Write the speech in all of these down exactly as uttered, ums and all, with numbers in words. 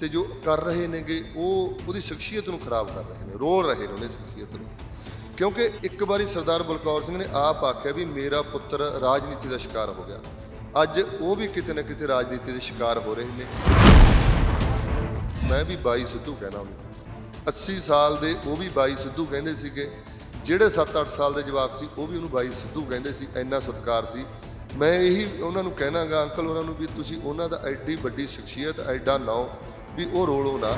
ਤੇ ਜੋ ਕਰ ਰਹੇ ਨੇਗੇ ਉਹ ਉਹਦੀ ਸ਼ਖਸੀਅਤ ਨੂੰ ਖਰਾਬ ਕਰ ਰਹੇ ਨੇ, ਰੋਲ ਰਹੇ ਨੇ ਉਹਦੀ ਸ਼ਖਸੀਅਤ ਨੂੰ। ਕਿਉਂਕਿ ਇੱਕ ਵਾਰੀ ਸਰਦਾਰ ਬਲਕੌਰ ਸਿੰਘ ਨੇ ਆਪ ਆਖਿਆ ਵੀ ਮੇਰਾ ਪੁੱਤਰ ਰਾਜਨੀਤੀ ਦਾ ਸ਼ਿਕਾਰ ਹੋ ਗਿਆ। ਅੱਜ ਉਹ ਵੀ ਕਿਤੇ ਨਾ ਕਿਤੇ ਰਾਜਨੀਤੀ ਦੇ ਸ਼ਿਕਾਰ ਹੋ ਰਹੇ ਨੇ। ਮੈਂ ਵੀ ਬਾਈ ਸਿੱਧੂ ਕਹਿਣਾ ਉਹਨੂੰ, ਅੱਸੀ ਸਾਲ ਦੇ ਉਹ ਵੀ ਬਾਈ ਸਿੱਧੂ ਕਹਿੰਦੇ ਸੀਗੇ, ਜਿਹੜੇ ਸੱਤ ਅੱਠ ਸਾਲ ਦੇ ਜਵਾਕ ਸੀ ਉਹ ਵੀ ਉਹਨੂੰ ਬਾਈ ਸਿੱਧੂ ਕਹਿੰਦੇ ਸੀ। ਇੰਨਾ ਸਤਿਕਾਰ ਸੀ। ਮੈਂ ਇਹੀ ਉਹਨਾਂ ਨੂੰ ਕਹਿਣਾਗਾ ਅੰਕਲ ਉਹਨਾਂ ਨੂੰ ਵੀ ਤੁਸੀਂ ਉਹਨਾਂ ਦਾ ਐਡੀ ਵੱਡੀ ਸ਼ਖਸੀਅਤ, ਐਡਾ ਨਾਂ ਵੀ ਉਹ ਰੋਲੋ ਨਾ।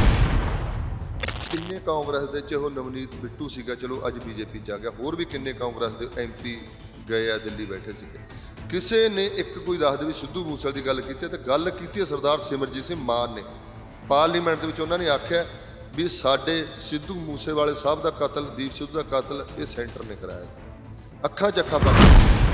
ਕਿੰਨੇ ਕਾਂਗਰਸ ਦੇ ਚ ਉਹ ਨਵਨੀਤ ਬਿੱਟੂ ਸੀਗਾ, ਚਲੋ ਅੱਜ ਬੀਜੇਪੀ ਚ ਆ ਗਿਆ, ਹੋਰ ਵੀ ਕਿੰਨੇ ਕਾਂਗਰਸ ਦੇ ਐਮ ਪੀ ਗਏ ਆ, ਦਿੱਲੀ ਬੈਠੇ ਸੀਗੇ। ਕਿਸੇ ਨੇ ਇੱਕ ਕੋਈ ਦੱਸਦੇ ਵੀ ਸਿੱਧੂ ਮੂਸੇਵਾਲੇ ਦੀ ਗੱਲ ਕੀਤੀ ਤੇ ਗੱਲ ਕੀਤੀ ਹੈ ਸਰਦਾਰ ਸਿਮਰਜੀਤ ਸਿੰਘ ਮਾਨ ਨੇ ਪਾਰਲੀਮੈਂਟ ਦੇ ਵਿੱਚ। ਉਹਨਾਂ ਨੇ ਆਖਿਆ ਵੀ ਸਾਡੇ ਸਿੱਧੂ ਮੂਸੇਵਾਲੇ ਸਾਹਿਬ ਦਾ ਕਤਲ, ਦੀਪ ਸਿੱਧੂ ਦਾ ਕਤਲ ਇਹ ਸੈਂਟਰ ਨੇ ਕਰਾਇਆ। ਅੱਖਾਂ ਚ ਅੱਖਾਂ ਪਾ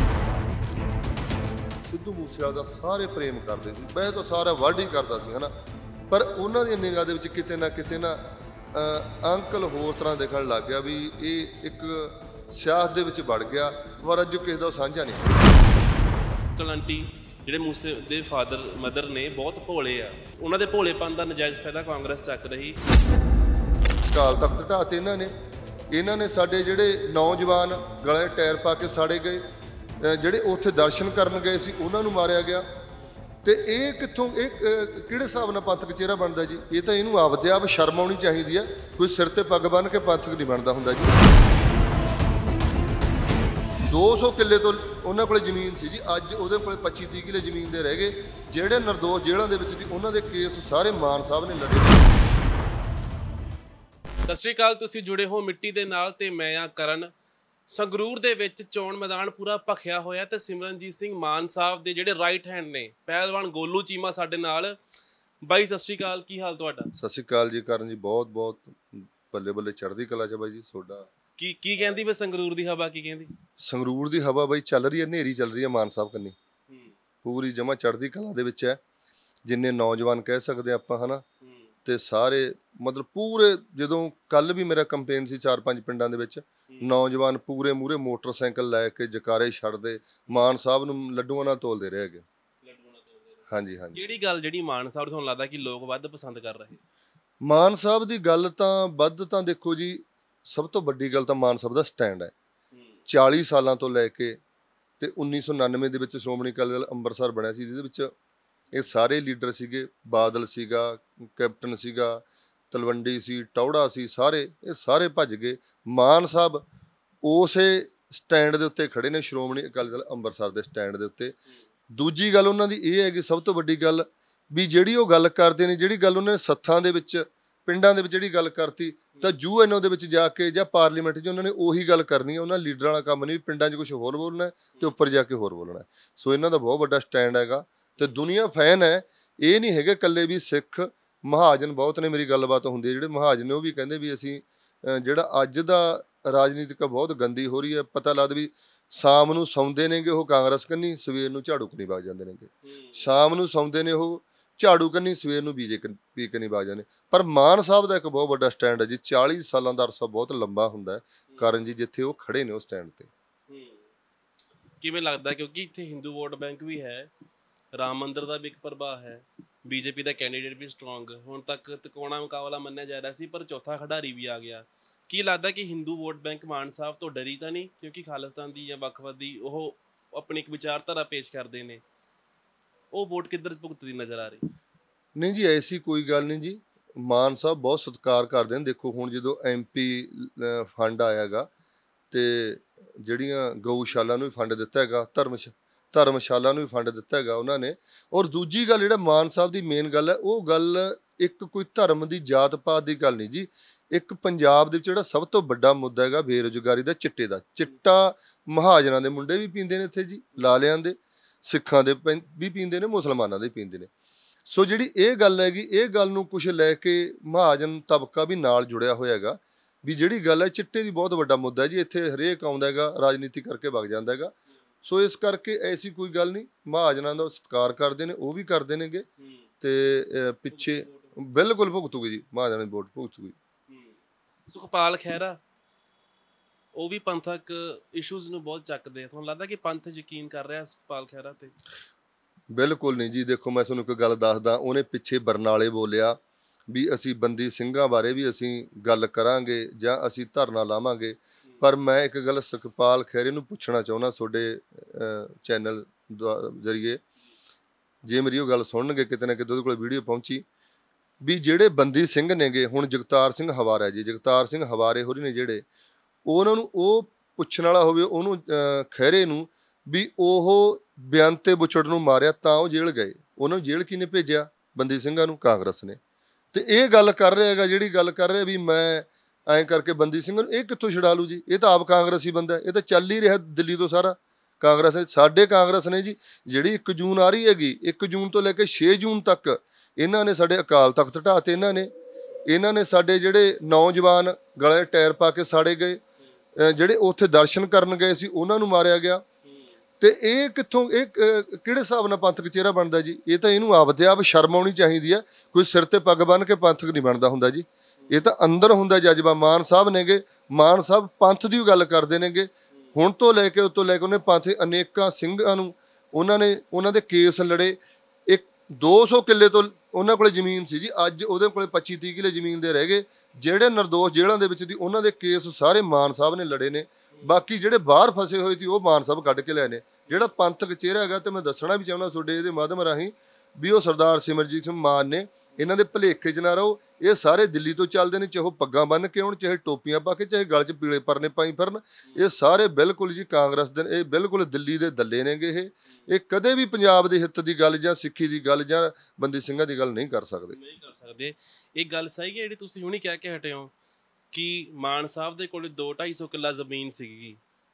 ਸਿੱਧੂ ਮੂਸੇਵਾਲੇ ਦਾ ਸਾਰੇ ਪ੍ਰੇਮ ਕਰਦੇ ਸੀ, ਵੈਸੇ ਤਾਂ ਸਾਰਾ ਵਰਡ ਹੀ ਕਰਦਾ ਸੀ ਹਨਾ, ਪਰ ਉਹਨਾਂ ਦੀ ਨਿਗਾਹ ਦੇ ਵਿੱਚ ਕਿਤੇ ਨਾ ਕਿਤੇ ਨਾ ਅੰਕਲ ਹੋਰ ਤਰ੍ਹਾਂ ਦੇਖਣ ਲੱਗ ਗਿਆ ਵੀ ਇਹ ਇੱਕ ਸਿਆਸਤ ਦੇ ਵਿੱਚ ਵੜ ਗਿਆ, ਪਰ ਅੱਜ ਕਿਸੇ ਦਾ ਸਾਂਝਾ ਨਹੀਂ। ਅੰਕਲ ਆਂਟੀ ਜਿਹੜੇ ਮੂਸੇ ਦੇ ਫਾਦਰ ਮਦਰ ਨੇ ਬਹੁਤ ਭੋਲੇ ਆ, ਉਹਨਾਂ ਦੇ ਭੋਲੇਪਨ ਦਾ ਨਜਾਇਜ਼ ਫਾਇਦਾ ਕਾਂਗਰਸ ਚੱਕ ਰਹੀ। ਅਕਾਲ ਤਖਤ ਢਾਹ ਤੇ ਇਹਨਾਂ ਨੇ ਇਹਨਾਂ ਨੇ ਸਾਡੇ ਜਿਹੜੇ ਨੌਜਵਾਨ ਗਲੇ ਟਾਇਰ ਪਾ ਕੇ ਸਾੜੇ ਗਏ, ਜਿਹੜੇ ਉੱਥੇ ਦਰਸ਼ਨ ਕਰਨ ਗਏ ਸੀ ਉਹਨਾਂ ਨੂੰ ਮਾਰਿਆ ਗਿਆ। ਤੇ ਇਹ ਕਿੱਥੋਂ, ਇਹ ਕਿਹੜੇ ਹਿਸਾਬ ਨਾਲ ਪੰਥਕ ਚਿਹਰਾ ਬਣਦਾ ਜੀ? ਇਹ ਤਾਂ ਇਹਨੂੰ ਆਪਦੇ ਆਪ ਸ਼ਰਮ ਆਉਣੀ ਚਾਹੀਦੀ ਹੈ। ਕੋਈ ਸਿਰ ਤੇ ਪੱਗ ਬੰਨ੍ਹ ਕੇ ਪੰਥਕ ਨਹੀਂ ਬਣਦਾ ਹੁੰਦਾ ਜੀ। ਦੋ ਸੌ ਕਿੱਲੇ ਤੋਂ ਉਹਨਾਂ ਕੋਲੇ ਜ਼ਮੀਨ ਸੀ ਜੀ, ਅੱਜ ਉਹਦੇ ਕੋਲੇ ਪੱਚੀ ਤੀਹ ਕਿੱਲੇ ਜ਼ਮੀਨ ਦੇ ਰਹਿ ਗਏ। ਜਿਹੜੇ ਨਿਰਦੋਸ਼ ਜੇਲ੍ਹਾਂ ਦੇ ਵਿੱਚ ਸੀ ਉਹਨਾਂ ਦੇ ਕੇਸ ਸਾਰੇ ਮਾਨ ਸਾਹਿਬ ਨੇ ਲੜੇ। ਸਤਿ ਸ਼੍ਰੀ ਅਕਾਲ, ਤੁਸੀਂ ਜੁੜੇ ਹੋ ਮਿੱਟੀ ਦੇ ਨਾਲ ਤੇ ਮੈਂ ਆ ਕਰਨ। ਸੰਗਰੂਰ ਦੇ ਵਿੱਚ ਚੋਣ ਮੈਦਾਨ ਪੂਰਾ ਭਖਿਆ ਹੋਇਆ ਤੇ ਸਿਮਰਨਜੀਤ ਸਿੰਘ ਮਾਨ ਸਾਹਿਬ ਦੇ ਜਿਹੜੇ ਰਾਈਟ ਹੈਂਡ ਨੇ ਪਹਿਲਵਾਨ ਗੋਲੂ ਚੀਮਾ ਸਾਡੇ ਨਾਲ। ਬਾਈ ਸਤਿ ਸ਼੍ਰੀ ਅਕਾਲ, ਕੀ ਹਾਲ ਤੁਹਾਡਾ? ਸਤਿ ਸ਼੍ਰੀ ਅਕਾਲ ਜੀ ਕਰਨ ਜੀ, ਬਹੁਤ ਬਹੁਤ ਬੱਲੇ ਬੱਲੇ, ਚੜ੍ਹਦੀ ਕਲਾ ਚ ਬਾਈ ਜੀ ਤੁਹਾਡਾ। ਕੀ ਕੀ ਕਹਿੰਦੀ ਬਈ ਸੰਗਰੂਰ ਦੀ ਹਵਾ? ਕੀ ਕਹਿੰਦੀ? ਸੰਗਰੂਰ ਦੀ ਹਵਾ ਬਾਈ ਚੱਲ ਰਹੀ ਹੈ, ਹਨੇਰੀ ਚੱਲ ਰਹੀ ਹੈ ਮਾਨ ਸਾਹਿਬ ਕੰਨੀ, ਪੂਰੀ ਜਮਾ ਚੜ੍ਹਦੀ ਕਲਾ ਦੇ ਵਿੱਚ ਹੈ। ਜਿੰਨੇ ਨੌਜਵਾਨ ਕਹਿ ਸਕਦੇ ਆਪਾਂ ਹਨਾ, ਤੇ ਸਾਰੇ ਮਤਲਬ ਪੂਰੇ, ਜਦੋਂ ਕੱਲ ਵੀ ਮੇਰਾ ਕੰਪੇਨ ਸੀ ਚਾਰ ਪੰਜ ਪਿੰਡਾਂ ਦੇ ਵਿੱਚ, ਨੌਜਵਾਨ ਪੂਰੇ ਮੂਹਰੇ ਮੋਟਰਸਾਈਕਲ ਲੈ ਕੇ ਜਕਾਰੇ ਛੱਡਦੇ ਮਾਨ ਸਾਹਿਬ ਨੂੰ ਲੱਡੂਆਂ ਨਾਲ ਤੋਲਦੇ ਰਹੇ ਹੈਗੇ। ਹਾਂਜੀ ਹਾਂਜੀ। ਕਿਹੜੀ ਗੱਲ ਜਿਹੜੀ ਮਾਨ ਸਾਹਿਬ ਤੁਹਾਨੂੰ ਲੱਗਦਾ ਕਿ ਲੋਕ ਵੱਧ ਪਸੰਦ ਕਰ ਰਹੇ? ਮਾਨ ਸਾਹਿਬ ਦੀ ਗੱਲ ਤਾਂ ਵੱਧ ਤਾਂ ਦੇਖੋ ਜੀ, ਸਭ ਤੋਂ ਵੱਡੀ ਗੱਲ ਤਾਂ ਮਾਨ ਸਾਹਿਬ ਦਾ ਸਟੈਂਡ ਹੈ। ਚਾਲੀ ਸਾਲਾਂ ਤੋਂ ਲੈ ਕੇ ਤੇ ਉੱਨੀ ਸੌ ਉਨਾਨਵੇਂ ਦੇ ਵਿੱਚ ਸ਼੍ਰੋਮਣੀ ਅਕਾਲੀ ਦਲ ਅੰਮ੍ਰਿਤਸਰ ਬਣਿਆ ਸੀ, ਜਿਹਦੇ ਵਿੱਚ ਇਹ ਸਾਰੇ ਲੀਡਰ ਸੀਗੇ। ਬਾਦਲ ਸੀਗਾ, ਕੈਪਟਨ ਸੀਗਾ, ਤਲਵੰਡੀ ਸੀ, ਟੌੜਾ ਸੀ, ਸਾਰੇ ਇਹ ਸਾਰੇ ਭੱਜ ਗਏ। ਮਾਨ ਸਾਹਿਬ ਉਸੇ ਸਟੈਂਡ ਦੇ ਉੱਤੇ ਖੜੇ ਨੇ, ਸ਼੍ਰੋਮਣੀ ਅਕਾਲੀ ਦਲ ਅੰਮ੍ਰਿਤਸਰ ਦੇ ਸਟੈਂਡ ਦੇ ਉੱਤੇ। ਦੂਜੀ ਗੱਲ ਉਹਨਾਂ ਦੀ ਇਹ ਹੈ ਕਿ ਸਭ ਤੋਂ ਵੱਡੀ ਗੱਲ ਵੀ ਜਿਹੜੀ ਉਹ ਗੱਲ ਕਰਦੇ ਨੇ, ਜਿਹੜੀ ਗੱਲ ਉਹਨਾਂ ਨੇ ਸੱਥਾਂ ਦੇ ਵਿੱਚ ਪਿੰਡਾਂ ਦੇ ਵਿੱਚ ਜਿਹੜੀ ਗੱਲ ਕਰਤੀ, ਤਾਂ ਯੂ ਐਨ ਓ ਦੇ ਵਿੱਚ ਜਾ ਕੇ ਜਾਂ ਪਾਰਲੀਮੈਂਟ 'ਚ ਉਹਨਾਂ ਨੇ ਉਹੀ ਗੱਲ ਕਰਨੀ ਹੈ। ਉਹਨਾਂ ਲੀਡਰਾਂ ਵਾਲਾ ਕੰਮ ਨਹੀਂ, ਪਿੰਡਾਂ 'ਚ ਕੁਛ ਹੋਰ ਬੋਲਣਾ ਤੇ ਉੱਪਰ ਜਾ ਕੇ ਹੋਰ ਬੋਲਣਾ। ਸੋ ਇਹਨਾਂ ਦਾ ਬਹੁਤ ਵੱਡਾ ਸਟੈਂਡ ਹੈਗਾ ਤੇ ਦੁਨੀਆ ਫੈਨ ਹੈ। ਇਹ ਨਹੀਂ ਹੈਗੇ ਇਕੱਲੇ ਵੀ ਸਿੱਖ, ਮਹਾਜਨ ਬਹੁਤ ਨੇ। ਮੇਰੀ ਗੱਲਬਾਤ ਹੁੰਦੀ ਹੈ, ਜਿਹੜੇ ਮਹਾਜਨ ਨੇ ਉਹ ਵੀ ਕਹਿੰਦੇ ਵੀ ਅਸੀਂ ਜਿਹੜਾ ਅੱਜ ਦਾ ਰਾਜਨੀਤਿਕ ਬਹੁਤ ਗੰਦੀ ਹੋ ਰਹੀ ਹੈ। ਪਤਾ ਲੱਗਦਾ ਵੀ ਸ਼ਾਮ ਨੂੰ ਸੌਂਦੇ ਨੇਗੇ ਉਹ ਕਾਂਗਰਸ ਕੰਨੀ, ਸਵੇਰ ਨੂੰ ਝਾੜੂ ਕੰਨੀ ਵਗ ਜਾਂਦੇ ਨੇਗੇ। ਸ਼ਾਮ ਨੂੰ ਸੌਂਦੇ ਨੇ ਉਹ ਝਾੜੂ ਕੰਨੀ, ਸਵੇਰ ਨੂੰ ਬੀਜੇਪੀ ਕੰਨੀ ਵਗ ਜਾਂਦੇ। ਪਰ ਮਾਨ ਸਾਹਿਬ ਦਾ ਇੱਕ ਬਹੁਤ ਵੱਡਾ ਸਟੈਂਡ ਹੈ ਜੀ। ਚਾਲੀ ਸਾਲਾਂ ਦਾ ਅਰਸਾ ਬਹੁਤ ਲੰਬਾ ਹੁੰਦਾ ਹੈ ਕਰਨ ਜੀ, ਜਿੱਥੇ ਉਹ ਖੜੇ ਨੇ ਉਹ ਸਟੈਂਡ ਤੇ। ਕਿਵੇਂ ਲੱਗਦਾ? ਕਿਉਂਕਿ ਇੱਥੇ ਹਿੰਦੂ ਵੋਟ ਬੈਂਕ ਵੀ ਹੈ, ਰਾਮ ਮੰਦਿਰ ਦਾ ਵੀ ਇੱਕ ਪ੍ਰਭਾਵ ਹੈ, ਬੀਜੇਪੀ ਦਾ ਕੈਂਡੀਡੇਟ ਵੀ ਸਟਰੋਂਗ, ਹੁਣ ਤੱਕ ਤਿਕੋਣਾ ਮੁਕਾਬਲਾ ਮੰਨਿਆ ਜਾ ਰਿਹਾ ਸੀ, ਪਰ ਚੌਥਾ ਖਿਡਾਰੀ ਵੀ ਆ ਗਿਆ। ਕੀ ਲੱਗਦਾ ਕਿ ਹਿੰਦੂ ਵੋਟ ਬੈਂਕ ਮਾਨ ਸਾਹਿਬ ਤੋਂ ਡਰੀ ਤਾਂ ਨਹੀਂ? ਕਿਉਂਕਿ ਖਾਲਿਸਤਾਨ ਦੀ ਜਾਂ ਵੱਖਵਾਦੀ ਉਹ ਆਪਣੀ ਇੱਕ ਵਿਚਾਰਧਾਰਾ ਪੇਸ਼ ਕਰਦੇ ਨੇ, ਉਹ ਵੋਟ ਕਿੱਧਰ ਭੁਗਤਦੀ ਨਜ਼ਰ ਆ ਰਹੀ? ਨਹੀਂ ਜੀ, ਐਸੀ ਕੋਈ ਗੱਲ ਨਹੀਂ ਜੀ। ਮਾਨ ਸਾਹਿਬ ਬਹੁਤ ਸਤਿਕਾਰ ਕਰਦੇ ਨੇ। ਦੇਖੋ ਹੁਣ ਜਦੋਂ ਐਮ ਪੀ ਫੰਡ ਆਇਆ ਗਾ ਤੇ ਜਿਹੜੀਆਂ ਗਊਸ਼ਾਲਾ ਨੂੰ ਵੀ ਫੰਡ ਦਿੱਤਾ ਹੈਗਾ, ਧਰਮਸ਼ ਧਰਮਸ਼ਾਲਾ ਨੂੰ ਵੀ ਫੰਡ ਦਿੱਤਾ ਹੈਗਾ ਉਹਨਾਂ ਨੇ। ਔਰ ਦੂਜੀ ਗੱਲ ਜਿਹੜਾ ਮਾਨ ਸਾਹਿਬ ਦੀ ਮੇਨ ਗੱਲ ਹੈ, ਉਹ ਗੱਲ ਇੱਕ ਕੋਈ ਧਰਮ ਦੀ ਜਾਤ ਪਾਤ ਦੀ ਗੱਲ ਨਹੀਂ ਜੀ। ਇੱਕ ਪੰਜਾਬ ਦੇ ਵਿੱਚ ਜਿਹੜਾ ਸਭ ਤੋਂ ਵੱਡਾ ਮੁੱਦਾ ਹੈਗਾ ਬੇਰੁਜ਼ਗਾਰੀ ਦਾ, ਚਿੱਟੇ ਦਾ। ਚਿੱਟਾ ਮਹਾਜਨਾਂ ਦੇ ਮੁੰਡੇ ਵੀ ਪੀਂਦੇ ਨੇ ਇੱਥੇ ਜੀ, ਲਾਲਿਆਂ ਦੇ, ਸਿੱਖਾਂ ਦੇ ਵੀ ਪੀਂਦੇ ਨੇ, ਮੁਸਲਮਾਨਾਂ ਦੇ ਪੀਂਦੇ ਨੇ। ਸੋ ਜਿਹੜੀ ਇਹ ਗੱਲ ਹੈਗੀ, ਇਹ ਗੱਲ ਨੂੰ ਕੁਛ ਲੈ ਕੇ ਮਹਾਜਨ ਤਬਕਾ ਵੀ ਨਾਲ ਜੁੜਿਆ ਹੋਇਆ ਹੈਗਾ ਵੀ ਜਿਹੜੀ ਗੱਲ ਹੈ ਚਿੱਟੇ ਦੀ ਬਹੁਤ ਵੱਡਾ ਮੁੱਦਾ ਹੈ ਜੀ। ਇੱਥੇ ਹਰੇਕ ਆਉਂਦਾ ਹੈਗਾ, ਰਾਜਨੀਤੀ ਕਰਕੇ ਵਗ ਜਾਂਦਾ ਹੈਗਾ। ਸੋ ਇਸ ਕਰਕੇ ਐਸੀ ਕੋਈ ਗੱਲ ਨਹੀਂ, ਮਹਾਜਨਾਂ ਦਾ ਸਤਿਕਾਰ ਕਰਦੇ ਨੇ, ਉਹ ਵੀ ਕਰਦੇ ਨੇਗੇ ਤੇ ਪਿੱਛੇ ਬਿਲਕੁਲ ਭੁਗਤੂਗੀ ਜੀ, ਮਹਾਜਨਾਂ ਦੀ ਵੋਟ ਭੁਗਤੂਗੀ। ਸੁਖਪਾਲ ਖਹਿਰਾ ਉਹ ਵੀ ਪੰਥਕ ਇਸ਼ੂਜ਼ ਨੂੰ ਬਹੁਤ ਚੱਕਦੇ ਆ, ਤੁਹਾਨੂੰ ਲੱਗਦਾ ਕਿ ਪੰਥ ਯਕੀਨ ਕਰ ਰਿਹਾ ਸੁਖਪਾਲ ਖਹਿਰਾ ਤੇ? ਬਿਲਕੁਲ ਨਹੀਂ ਜੀ। ਦੇਖੋ ਮੈਂ ਤੁਹਾਨੂੰ ਇੱਕ ਗੱਲ ਦੱਸਦਾ, ਉਹਨੇ ਪਿੱਛੇ ਬਰਨਾਲੇ ਬੋਲਿਆ ਵੀ ਅਸੀਂ ਬੰਦੀ ਸਿੰਘਾਂ ਬਾਰੇ ਵੀ ਅਸੀਂ ਗੱਲ ਕਰਾਂਗੇ ਜਾਂ ਅਸੀਂ ਧਰਨਾ ਲਾਵਾਂਗੇ। ਪਰ ਮੈਂ ਇੱਕ ਗੱਲ ਸੁਖਪਾਲ ਖਹਿਰੇ ਨੂੰ ਪੁੱਛਣਾ ਚਾਹੁੰਦਾ ਤੁਹਾਡੇ ਚੈਨਲ ਜ਼ਰੀਏ, ਜੇ ਮੇਰੀ ਉਹ ਗੱਲ ਸੁਣਨਗੇ ਕਿਤੇ ਨਾ ਕਿਤੇ ਉਹਦੇ ਕੋਲ ਵੀਡੀਓ ਪਹੁੰਚੀ, ਵੀ ਜਿਹੜੇ ਬੰਦੀ ਸਿੰਘ ਨੇਗੇ ਹੁਣ ਜਗਤਾਰ ਸਿੰਘ ਹਵਾਰਾ ਜੀ, ਜਗਤਾਰ ਸਿੰਘ ਹਵਾਰੇ ਹੋਰੀ ਨੇ ਜਿਹੜੇ, ਉਹਨਾਂ ਨੂੰ ਉਹ ਪੁੱਛਣ ਵਾਲਾ ਹੋਵੇ ਉਹਨੂੰ ਖਹਿਰੇ ਨੂੰ ਵੀ ਉਹ ਬੇਅੰਤੇ ਬੁੱਚੜ ਨੂੰ ਮਾਰਿਆ ਤਾਂ ਉਹ ਜੇਲ੍ਹ ਗਏ, ਉਹਨਾਂ ਨੂੰ ਜੇਲ੍ਹ ਕਿਹਨੇ ਭੇਜਿਆ? ਬੰਦੀ ਸਿੰਘਾਂ ਨੂੰ, ਕਾਂਗਰਸ ਨੇ। ਤੇ ਇਹ ਗੱਲ ਕਰ ਰਿਹਾ ਹੈਗਾ, ਜਿਹੜੀ ਗੱਲ ਕਰ ਰਿਹਾ ਵੀ ਮੈਂ ਐਂ ਕਰਕੇ ਬੰਦੀ ਸਿੰਘਾਂ ਨੂੰ, ਇਹ ਕਿੱਥੋਂ ਛੁਡਾ ਲੂ ਜੀ? ਇਹ ਤਾਂ ਆਪ ਕਾਂਗਰਸੀ ਬੰਦਾ, ਇਹ ਤਾਂ ਚੱਲ ਹੀ ਰਿਹਾ ਦਿੱਲੀ ਤੋਂ ਸਾਰਾ ਕਾਂਗਰਸ। ਸਾਡੇ ਕਾਂਗਰਸ ਨੇ ਜੀ ਜਿਹੜੀ ਇੱਕ ਜੂਨ ਆ ਰਹੀ ਹੈਗੀ, ਇੱਕ ਜੂਨ ਤੋਂ ਲੈ ਕੇ ਛੇ ਜੂਨ ਤੱਕ ਇਹਨਾਂ ਨੇ ਸਾਡੇ ਅਕਾਲ ਤਖਤ ਢਾਹ ਤੇ, ਇਹਨਾਂ ਨੇ ਇਹਨਾਂ ਨੇ ਸਾਡੇ ਜਿਹੜੇ ਨੌਜਵਾਨ ਗਲੇ ਟਾਇਰ ਪਾ ਕੇ ਸਾੜੇ ਗਏ, ਜਿਹੜੇ ਉੱਥੇ ਦਰਸ਼ਨ ਕਰਨ ਗਏ ਸੀ ਉਹਨਾਂ ਨੂੰ ਮਾਰਿਆ ਗਿਆ। ਤੇ ਇਹ ਕਿੱਥੋਂ, ਇਹ ਕਿਹੜੇ ਹਿਸਾਬ ਨਾਲ ਪੰਥਕ ਚਿਹਰਾ ਬਣਦਾ ਜੀ? ਇਹ ਤਾਂ ਇਹਨੂੰ ਆਪਦੇ ਆਪ ਸ਼ਰਮ ਆਉਣੀ ਚਾਹੀਦੀ ਹੈ। ਕੋਈ ਸਿਰ ਤੇ ਪੱਗ ਬੰਨ੍ਹ ਕੇ ਪੰਥਕ ਨਹੀਂ ਬਣਦਾ ਹੁੰਦਾ ਜੀ, ਇਹ ਤਾਂ ਅੰਦਰ ਹੁੰਦਾ ਜਜ਼ਬਾ। ਮਾਨ ਸਾਹਿਬ ਨੇਗੇ, ਮਾਨ ਸਾਹਿਬ ਪੰਥ ਦੀ ਗੱਲ ਕਰਦੇ ਨੇਗੇ, ਹੁਣ ਤੋਂ ਲੈ ਕੇ ਉਤੋਂ ਲੈ ਕੇ ਉਹਨੇ ਪੰਥ ਅਨੇਕਾਂ ਸਿੰਘਾਂ ਨੂੰ ਉਹਨਾਂ ਨੇ ਉਹਨਾਂ ਦੇ ਕੇਸ ਲੜੇ। ਇੱਕ ਦੋ ਸੌ ਕਿੱਲੇ ਤੋਂ ਉਹਨਾਂ ਕੋਲ ਜ਼ਮੀਨ ਸੀ ਜੀ, ਅੱਜ ਉਹਦੇ ਕੋਲ ਪੱਚੀ ਤੀਹ ਕਿੱਲੇ ਜ਼ਮੀਨ ਦੇ ਰਹਿ ਗਏ। ਜਿਹੜੇ ਨਿਰਦੋਸ਼ ਜੇਲ੍ਹਾਂ ਦੇ ਵਿੱਚ ਦੀ ਉਹਨਾਂ ਦੇ ਕੇਸ ਸਾਰੇ ਮਾਨ ਸਾਹਿਬ ਨੇ ਲੜੇ ਨੇ। ਬਾਕੀ ਜਿਹੜੇ ਬਾਹਰ ਫਸੇ ਹੋਏ ਸੀ ਉਹ ਮਾਨ ਸਾਹਿਬ ਕੱਢ ਕੇ ਲਿਆਏ ਨੇ। ਜਿਹੜਾ ਪੰਥਕ ਚਿਹਰਾ ਹੈਗਾ, ਤੇ ਮੈਂ ਦੱਸਣਾ ਵੀ ਚਾਹੁੰਦਾ ਤੁਹਾਡੇ ਇਹਦੇ ਮਾਧਿਅਮ ਰਾਹੀਂ ਵੀ ਉਹ ਸਰਦਾਰ ਸਿਮਰਜੀਤ ਸਿੰਘ ਮਾਨ ਨੇ, ਇਹਨਾਂ ਦੇ ਭੁਲੇਖੇ 'ਚ ਨਾ ਰਹੋ। ਇਹ ਸਾਰੇ ਦਿੱਲੀ ਤੋਂ ਚੱਲਦੇ ਨੇ, ਚਾਹੇ ਉਹ ਪੱਗਾਂ ਬੰਨ੍ਹ ਕੇ ਆਉਣ, ਚਾਹੇ ਟੋਪੀਆਂ ਪਾ ਕੇ, ਚਾਹੇ ਗਲ 'ਚ ਪੀਲੇ ਪਰਨੇ ਪਾਈ ਫਿਰਨ। ਇਹ ਸਾਰੇ ਬਿਲਕੁਲ ਜੀ ਕਾਂਗਰਸ ਦੇ, ਇਹ ਬਿਲਕੁਲ ਦਿੱਲੀ ਦੇ ਦੱਲੇ ਨੇਗੇ। ਇਹ ਇਹ ਕਦੇ ਵੀ ਪੰਜਾਬ ਦੇ ਹਿੱਤ ਦੀ ਗੱਲ ਜਾਂ ਸਿੱਖੀ ਦੀ ਗੱਲ ਜਾਂ ਬੰਦੀ ਸਿੰਘਾਂ ਦੀ ਗੱਲ ਨਹੀਂ ਕਰ ਸਕਦੇ, ਨਹੀਂ ਕਰ ਸਕਦੇ। ਇਹ ਗੱਲ ਸਹੀ ਹੈ ਜਿਹੜੀ ਤੁਸੀਂ ਹੁਣੀ ਕਹਿ ਕੇ ਹਟੇ ਹੋ ਕਿ ਮਾਨ ਸਾਹਿਬ ਦੇ ਕੋਲ ਦੋ ਢਾਈ ਸੌ ਕਿੱਲਾ ਜ਼ਮੀਨ ਸੀਗੀ,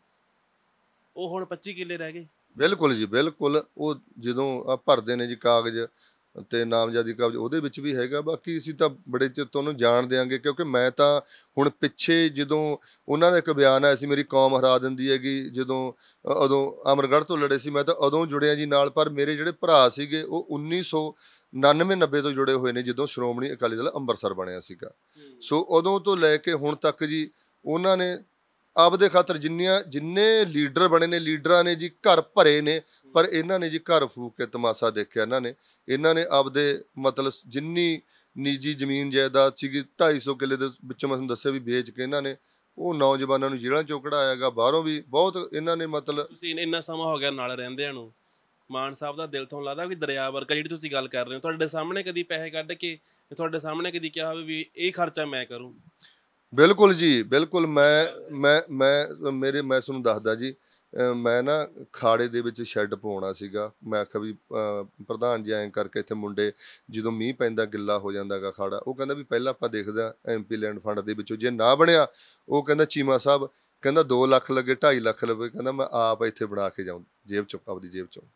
ਉਹ ਹੁਣ ਪੱਚੀ ਕਿੱਲੇ ਰਹਿ ਗਏ। ਬਿਲਕੁਲ ਜੀ ਬਿਲਕੁਲ। ਉਹ ਜਦੋਂ ਆ ਭਰਦੇ ਨੇ ਜੀ ਕਾਗਜ਼ ਤੇ ਨਾਮਜ਼ਦਗੀ ਕਾਗਜ਼, ਉਹਦੇ ਵਿੱਚ ਵੀ ਹੈਗਾ। ਬਾਕੀ ਅਸੀਂ ਤਾਂ ਬੜੇ ਚਿਰ ਤੋਂ ਉਹਨੂੰ ਜਾਣ ਦਿਆਂਗੇ, ਕਿਉਂਕਿ ਮੈਂ ਤਾਂ ਹੁਣ ਪਿੱਛੇ ਜਦੋਂ ਉਹਨਾਂ ਦਾ ਇੱਕ ਬਿਆਨ ਆਇਆ ਸੀ ਮੇਰੀ ਕੌਮ ਹਰਾ ਦਿੰਦੀ ਹੈਗੀ, ਜਦੋਂ ਉਦੋਂ ਅਮਰਗੜ੍ਹ ਤੋਂ ਲੜੇ ਸੀ, ਮੈਂ ਤਾਂ ਉਦੋਂ ਜੁੜਿਆ ਜੀ ਨਾਲ। ਪਰ ਮੇਰੇ ਜਿਹੜੇ ਭਰਾ ਸੀਗੇ ਉਹ ਉੱਨੀ ਸੌ ਉਨਾਨਵੇਂ ਨੱਬੇ ਤੋਂ ਜੁੜੇ ਹੋਏ ਨੇ, ਜਦੋਂ ਸ਼੍ਰੋਮਣੀ ਅਕਾਲੀ ਦਲ ਅੰਮ੍ਰਿਤਸਰ ਬਣਿਆ ਸੀਗਾ। ਸੋ ਉਦੋਂ ਤੋਂ ਲੈ ਕੇ ਹੁਣ ਤੱਕ ਜੀ ਉਹਨਾਂ ਨੇ ਆਪਦੇ ਖਾਤਰ ਜਿੰਨੀਆਂ ਜਿੰਨੇ ਲੀਡਰ ਬਣੇ ਨੇ, ਲੀਡਰਾਂ ਨੇ ਜੀ ਘਰ ਭਰੇ ਨੇ, ਪਰ ਇਹਨਾਂ ਨੇ ਜੀ ਘਰ ਫੂਕ ਕੇ ਤਮਾਸ਼ਾ ਦੇਖਿਆ। ਇਹਨਾਂ ਨੇ ਇਹਨਾਂ ਨੇ ਆਪਦੇ ਮਤਲਬ ਜਿੰਨੀ ਨਿੱਜੀ ਜ਼ਮੀਨ ਜਾਇਦਾਦ ਸੀਗੀ ਢਾਈ ਸੌ ਕਿੱਲੇ ਦੇ ਵਿੱਚੋਂ ਮੈਂ ਤੁਹਾਨੂੰ ਦੱਸਿਆ ਵੀ ਵੇਚ ਕੇ ਇਹਨਾਂ ਨੇ ਉਹ ਨੌਜਵਾਨਾਂ ਨੂੰ ਜੇਲ੍ਹਾਂ ਚੋਂ ਕਢਾਇਆ ਗਾ, ਬਾਹਰੋਂ ਵੀ ਬਹੁਤ ਇਹਨਾਂ ਨੇ ਮਤਲਬ। ਤੁਸੀਂ ਇੰਨਾ ਸਮਾਂ ਹੋ ਗਿਆ ਨਾਲ ਰਹਿੰਦਿਆਂ ਨੂੰ, ਮਾਨ ਸਾਹਿਬ ਦਾ ਦਿਲ ਤੋਂ ਲੱਗਦਾ ਵੀ ਦਰਿਆ ਵਰਗਾ ਜਿਹੜੀ ਤੁਸੀਂ ਗੱਲ ਕਰ ਰਹੇ ਹੋ, ਤੁਹਾਡੇ ਸਾਹਮਣੇ ਕਦੀ ਪੈਸੇ ਕੱਢ ਕੇ ਤੁਹਾਡੇ ਸਾਹਮਣੇ ਕਦੀ ਕਿਹਾ ਹੋਵੇ ਵੀ ਇਹ ਖਰਚਾ ਮੈਂ ਕਰੂੰ? ਬਿਲਕੁਲ ਜੀ ਬਿਲਕੁਲ। ਮੈਂ ਮੈਂ ਮੈਂ ਮੇਰੇ ਮੈਂ ਤੁਹਾਨੂੰ ਦੱਸਦਾ ਜੀ, ਮੈਂ ਨਾ ਖਾੜੇ ਦੇ ਵਿੱਚ ਸ਼ੈੱਡ ਪਵਾਉਣਾ ਸੀਗਾ। ਮੈਂ ਆਖਿਆ ਵੀ ਪ੍ਰਧਾਨ ਜੀ ਐਂ ਕਰਕੇ ਇੱਥੇ ਮੁੰਡੇ ਜਦੋਂ ਮੀਂਹ ਪੈਂਦਾ ਗਿੱਲਾ ਹੋ ਜਾਂਦਾ ਗਾ ਖਾੜਾ, ਉਹ ਕਹਿੰਦਾ ਵੀ ਪਹਿਲਾਂ ਆਪਾਂ ਦੇਖਦੇ ਹਾਂ ਐਮ ਪੀ ਲੈਂਡ ਫੰਡ ਦੇ ਵਿੱਚੋਂ, ਜੇ ਨਾ ਬਣਿਆ ਉਹ ਕਹਿੰਦਾ ਚੀਮਾ ਸਾਹਿਬ ਕਹਿੰਦਾ ਦੋ ਲੱਖ ਲੱਗੇ ਢਾਈ ਲੱਖ ਲੱਗੇ, ਕਹਿੰਦਾ ਮੈਂ ਆਪ ਇੱਥੇ ਬਣਾ ਕੇ ਜਾਊਂ ਜੇਬ ਚੋਂ, ਆਪਦੀ ਜੇਬ ਚੋਂ।